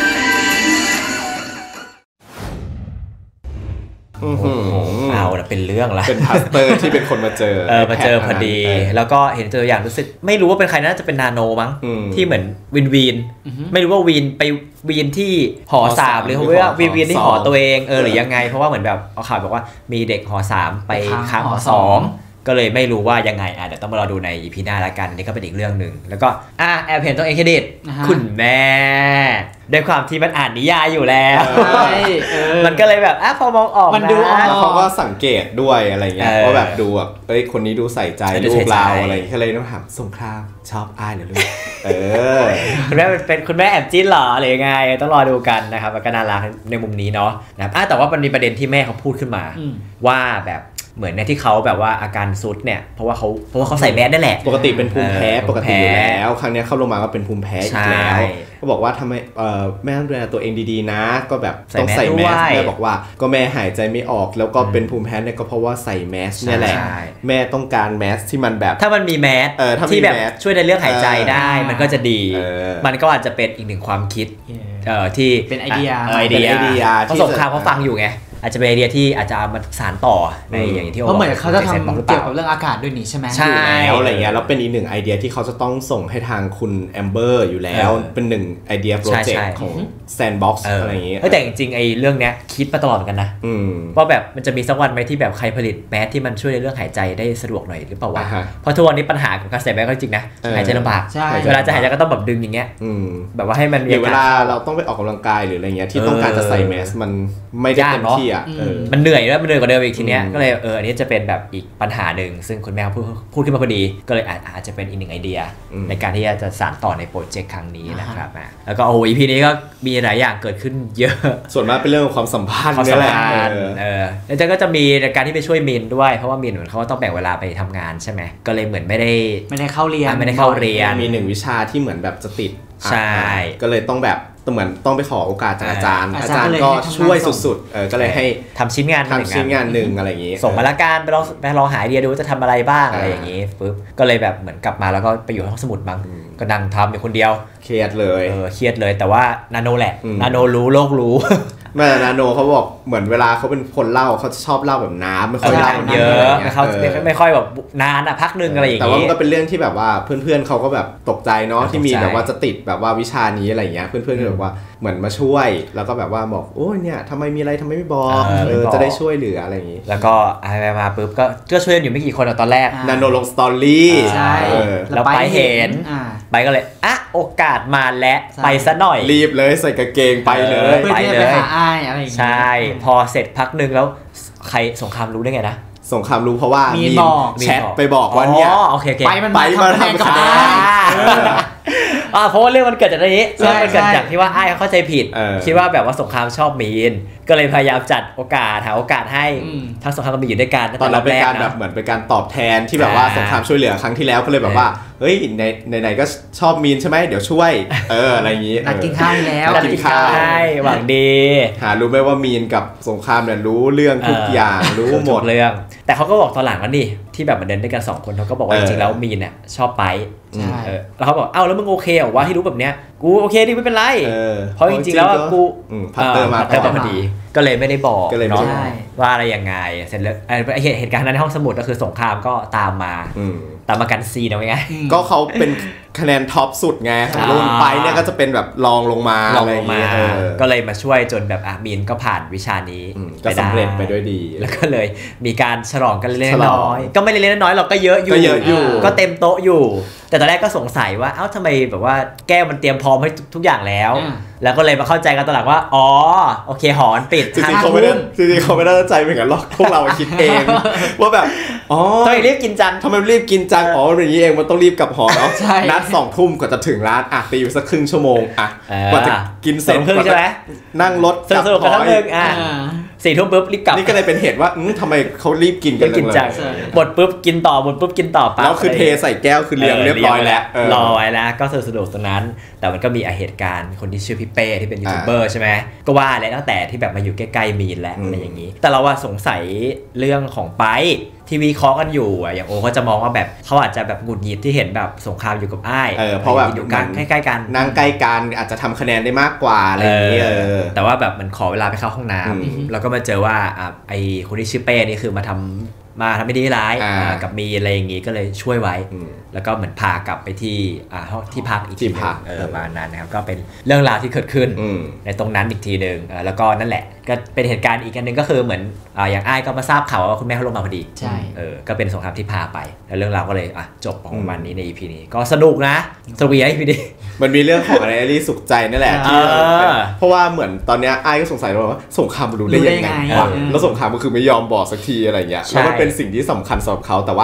เอาละเป็นเรื่องละเป็นพาสเตอร์ที่เป็นคนมาเจอเออมาเจอพอดีแล้วก็เห็นตัวอย่างรู้สึกไม่รู้ว่าเป็นใครน่าจะเป็นนาโนมั้งที่เหมือนวินวีนไม่รู้ว่าวีนไปวีนที่หอสามหรือว่าวีนวีนที่หอตัวเองเออหรือยังไงเพราะว่าเหมือนแบบเอาข่าวบอกว่ามีเด็กหอสามไปค้างหอสองก็เลยไม่รู้ว่ายังไงอ่ะเดี๋ยวต้องมารอดูใน อี พี หน้าละกันนี่ก็เป็นอีกเรื่องหนึ่งแล้วก็อ่ะแอบเห็นตัวเองเครดิตคุณแม่ด้วยความที่มันอ่านนิยายอยู่แล้วมันก็เลยแบบอ่ะพอมองออกมันดูเขาก็สังเกตด้วยอะไรเงี้ยว่าแบบดูแบบเอ้ยคนนี้ดูใส่ใจลูกเราอะไรก็เลยต้องถามสงครามชอบอ้ายหรือลูกเออคุณแม่เป็นคุณแม่แอบจิ้นหรอหรือยังไงต้องรอดูกันนะครับก็น่ารักในมุมนี้เนาะนะครับแต่ว่ามันมีประเด็นที่แม่เขาพูดขึ้นมาว่าแบบเหมือนเนี่ยที่เขาแบบว่าอาการซุดเนี่ยเพราะว่าเขาเพราะว่าเขาใส่แมสได้แหละปกติเป็นภูมิแพ้ปกติอยู่แล้วครั้งนี้เข้าโรงพยาบาลก็เป็นภูมิแพ้อีกแล้วก็บอกว่าทำไมแม่ต้องดูแลตัวเองดีๆนะก็แบบต้องใส่แมสแม่บอกว่าก็แม่หายใจไม่ออกแล้วก็เป็นภูมิแพ้เนี่ยก็เพราะว่าใส่แมสเนี่ยแหละแม่ต้องการแมสที่มันแบบถ้ามันมีแมสที่แบบช่วยในเรื่องหายใจได้มันก็จะดีมันก็อาจจะเป็นอีกหนึ่งความคิดที่เป็นไอเดียไอเดียเพราะสงครามเขาฟังอยู่ไงอาจจะเป็นไอเดียที่อาจจะมาสานต่อในอย่างที่เพราะเหมือนเขาจะทำเกี่ยวกับเรื่องอากาศด้วยนี่ใช่ไหมใช่แล้วอะไรเงี้ยแล้วเป็นอีกหนึ่งไอเดียที่เขาจะต้องส่งให้ทางคุณแอมเบอร์อยู่แล้วเป็นหนึ่งไอเดียโปรเจกต์ของ Sandbox อะไรอย่างเงี้ยแต่จริงๆไอเรื่องเนี้ยคิดมาตลอดเหมือนกันนะว่าแบบมันจะมีสักวันไหมที่แบบใครผลิตแมสที่มันช่วยในเรื่องหายใจได้สะดวกหน่อยหรือเปล่าวะเพราะทุกวันนี้ปัญหาของการใส่แมสก็จริงนะหายใจลำบากเวลาจะหายใจก็ต้องแบบดึงอย่างเงี้ยแบบว่าให้มันเวลาเราต้องไปออกกำลังกายหรืออะไรเงี้ยที่ต้องการจะใส่แมสมันไม่ได้เต็มที่อ่ะมันเหนื่อยแล้วมันเหนื่อยกว่าเดิมอีกทีเนี้ยก็เลยเอออันนี้จะเป็นแบบอีกปัญหาหนึ่งซึ่งคุณแม่พูดพูดขึ้นมาพอดีก็เลยอาจจะเป็นอีกหนึ่งไอเดียในการที่จะสานต่อในโปรเจกต์ครั้งนี้นะครับแล้วก็โอ้ย อี พี นี้ก็มีหลายอย่างเกิดขึ้นเยอะส่วนมากเป็นเรื่องความสัมพันธ์นี่แหละเออแล้วก็จะมีการที่ไปช่วยมินด้วยเพราะว่ามินเหมือนเขาต้องแบ่งเวลาไปทำงานใช่ไหมก็เลยเหมือนไม่ได้ไม่ได้เข้าเรียนไม่ได้เข้าเรียนมีหนึ่งวิชาที่เหมือนแบบจะติดใช่ก็เลยต้องแบบเหมือนต้องไปขอโอกาสจากอาจารย์อาจารย์ก็ช่วยสุดๆเออก็เลยให้ทำชิ้นงานทำชิ้นงานหนึ่งอะไรอย่างงี้ส่งมาละกันไปลองไปลองหาไอเดียดูจะทำอะไรบ้างอะไรอย่างงี้ปุ๊บก็เลยแบบเหมือนกลับมาแล้วก็ไปอยู่ห้องสมุดมั้งก็นั่งทำอยู่คนเดียวเครียดเลยเออเครียดเลยแต่ว่านาโนแหละนาโนรู้โลกรู้แม่นาโนเขาบอกเหมือนเวลาเขาเป็นคนเล่าเขาจะชอบเล่าแบบน้ำไม่ค่อยเล่าเยอะเขาไม่ค่อยแบบนานอะพักนึงอะไรอย่างงี้แต่ว่ามันก็เป็นเรื่องที่แบบว่าเพื่อนๆเขาก็แบบตกใจเนาะที่มีแบบว่าจะติดแบบว่าวิชานี้อะไรอย่างเงี้ยเพื่อนๆก็แบบว่าเหมือนมาช่วยแล้วก็แบบว่าบอกโอ้ยเนี่ยทำไมมีอะไรทำไมไม่บอกเออจะได้ช่วยเหลืออะไรอย่างงี้แล้วก็ไปมาปุ๊บก็ก็ช่วยอยู่ไม่กี่คนตอนแรกนาโนลงสตอรี่ใช่แล้วไปเห็นไปก็เลยอ่ะโอกาสมาและไปซะหน่อยรีบเลยใส่กางเกงไปเลยไปเลยหาอ้ายอะไรอย่างงี้ใช่พอเสร็จพักนึงแล้วใครสงครามรู้ได้ไงนะสงครามรู้เพราะว่ามีแชทไปบอกว่าเนี่ยไปมันไปมาทำคะแนนอ่าเพราะว่าเรื่องมันเกิดจากนี้เรื่องมันเกิดจากที่ว่าไอ้เขาเข้าใจผิดคิดว่าแบบว่าสงครามชอบมีนก็เลยพยายามจัดโอกาสหาโอกาสให้ทั้งสงครามกับมีนอยู่ด้วยกันตอนนั้นเป็นการแบบเหมือนเป็นการตอบแทนที่แบบว่าสงครามช่วยเหลือครั้งที่แล้วก็เลยแบบว่าเฮ้ยในไหนๆก็ชอบมีนใช่ไหมเดี๋ยวช่วยเอออะไรอย่างงี้นัดกินข้าวแล้วนัดกินข้าวหวังดีหารู้ไหมว่ามีนกับสงครามเนี่ยรู้เรื่องทุกอย่างรู้หมดเรื่องแต่เขาก็บอกตอนหลังว่านี่ที่แบบมาเดินด้วยกันสองคนเขาก็บอกว่าจริงๆแล้วมีนเนี่ยชอบไปแล้วเขาบอกเอ้าแล้วมึงโอเคเหรอวะที่รู้แบบเนี้ยกูโอเคดิไม่เป็นไรเพราะจริงๆแล้วกูพัตเตอร์มาพอดีก็เลยไม่ได้บอกเนาะว่าอะไรยังไงเสร็จแล้วเหตุการณ์นั้นในห้องสมุดก็คือสงครามก็ตามมาตามมากันซีนเอาไงก็เขาเป็นคะแนนท็อปสุดไงของรุ่นไปเนี่ยก็จะเป็นแบบรองลงมาอะไรอย่างเงี้ยก็เลยมาช่วยจนแบบอ่ะมีนก็ผ่านวิชานี้ก็สำเร็จไปด้วยดีแล้วก็เลยมีการฉลองกันเล็กน้อยก็ไม่เล็กน้อยหรอกก็เยอะอยู่ก็เต็มโต๊ะอยู่แต่ตอนแรกก็สงสัยว่าเอ้าทำไมแบบว่าแก้วมันเตรียมพร้อมให้ทุกอย่างแล้วแล้วก็เลยมาเข้าใจกันตอนหลังว่าอ๋อโอเคหอนปิดจริงๆเขาไม่ได้จริงๆเขาไม่ได้ใจเหมือนกันหรอกพวกเราคิดเองว่าแบบอ๋อทำไมรีบกินจังทำไมรีบกินจังอ๋ออย่างนี้เองมันต้องรีบกลับหอเนาะนัดสองทุ่มกว่าจะถึงร้านอ่ะตีไปสักครึ่งชั่วโมงอ่ะกว่าจะกินเสร็จใช่ไหมนั่งรถกลับหออีกอ่ะสี่ทุ่มปุ๊บรีบกลับนี่ก็เลยเป็นเหตุว่าทำไมเขารีบกินกันเลยหมดปุ๊บกินต่อหมดปุ๊บกินต่อปั๊บแล้วคือเทใส่แก้วคือเรียงเรียบร้อยแล้วรอไว้แล้วก็สนุกตรงนั้นแต่มันก็มีเหตุการณ์คนที่ชื่อพี่เป้ที่เป็นยูทูบเบอร์ใช่ไหมก็ว่าแล้วตั้งแต่ที่แบบมาอยู่ใกล้ๆมีนแล้วอะไรอย่างนี้แต่เราว่าสงสัยเรื่องของไปที่วิเคราะห์กันอยู่อ่ะอย่างโอเขาจะมองว่าแบบเขาอาจจะแบบหงุดหงิดที่เห็นแบบสงครามอยู่กับอ้ายเออเพราะแบบอยู่กันใกล้ๆกันนั่งใกล้กันอาจจะทำคะแนนได้มากกว่าอะไรอย่างนี้เออแต่ว่าแบบมันขอเวลาไปเข้าห้องน้ำแล้วก็มาเจอว่าอ่ะไอคนที่ชื่อเป้นี่คือมาทำมาทำไม่ดีร้ายกับมีอะไรอย่างงี้ก็เลยช่วยไว้แล้วก็เหมือนพากลับไปที่อ่าที่พักอีกทีพักเออประมาณนั้นนะครับก็เป็นเรื่องราวที่เกิดขึ้นในตรงนั้นอีกทีนึงแล้วก็นั่นแหละก็เป็นเหตุการณ์อีกอันนึงก็คือเหมือนอ่าอย่างอ้ายก็มาทราบข่าวว่าคุณแม่เขาลงมาพอดีใช่เออก็เป็นสงครามที่พาไปแล้วเรื่องราวก็เลยอ่ะจบของวันนี้ใน อี พี นี้ก็สนุกนะสวีไอ อี พี นี้มันมีเรื่องของอะไรที่สุขใจนั่นแหละที่เพราะว่าเหมือนตอนนี้อ้ายก็สงสัยว่าสงครามมันรู้ได้ยังไงวะแล้วสงครามมันคือไม่ยอมบอกสักทีอะไรเงี้ยแล้วมันเป็นสิ่งที่สำคัญสำหรับเขาแต่ว่าท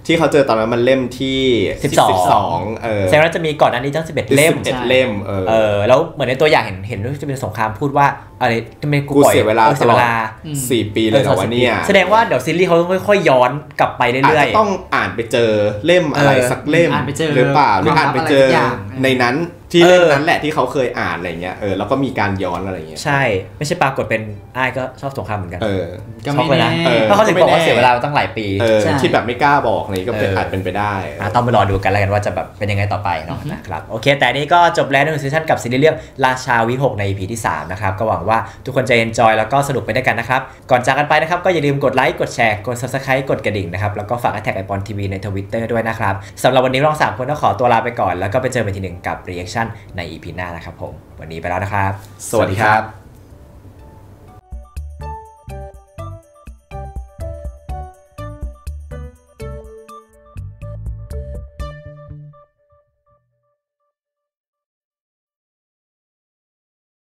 ที่เขาเจอตอนนั้นมันเล่มที่สิบสองเออแสดงว่าจะมีก่อนอันนี้ตั้งสิบเอ็ดเล่มสิบเอ็ดเล่มเออเออแล้วเหมือนในตัวอย่างเห็นเห็นว่าจะเป็นสงครามพูดว่าอะไรทำไมกูปล่อยเสียเวลาตลอดสี่ปีเลยเหรอวะเนี่ยแสดงว่าเดี๋ยวซีรีส์เขาต้องค่อยๆย้อนกลับไปเรื่อยๆอาจจะต้องอ่านไปเจอเล่มอะไรสักเล่มหรือเปล่าหรืออ่านไปเจอในนั้นที่เล่มนั้นแหละที่เขาเคยอ่านอะไรเงี้ยเออแล้วก็มีการย้อนอะไรเงี้ยใช่ไม่ใช่ปรากฏเป็นอ้ายก็ชอบสงครามเหมือนกันเออก็ไม่แน่เพราะเขาถึงบอกว่าเสียเวลาตั้งหลายปีที่แบบไม่กล้าบอกนี่ก็เป็นอาจเป็นไปได้ต้องไปรอดูกันแล้วกันว่าจะแบบเป็นยังไงต่อไปเนาะนะครับโอเคแต่นี้ก็จบแล้วในเซสชั่นกับซีรีส์เรื่องราชาวิหกใน อี พี ที่สามนะครับก็หวังว่าทุกคนจะเอนจอยแล้วก็สนุกไปด้วยกันนะครับก่อนจากกันไปนะครับก็อย่าลืมกดไลค์กดแชร์กด ซับสไครบ์ กดกระดิ่งนะครับแล้วก็ฝากแท็กไอปอนทีวีใน ทวิตเตอร์ ด้วยนะครับสำหรับวันนี้เราสามคนต้องขอตัวลาไปก่อนแล้วก็ไปเจอกันทีหนึ่งกับรีแอคชั่นใน อี พี หน้านะครับผมวันนี้ไปแล้วนะครับสวัสดีครับ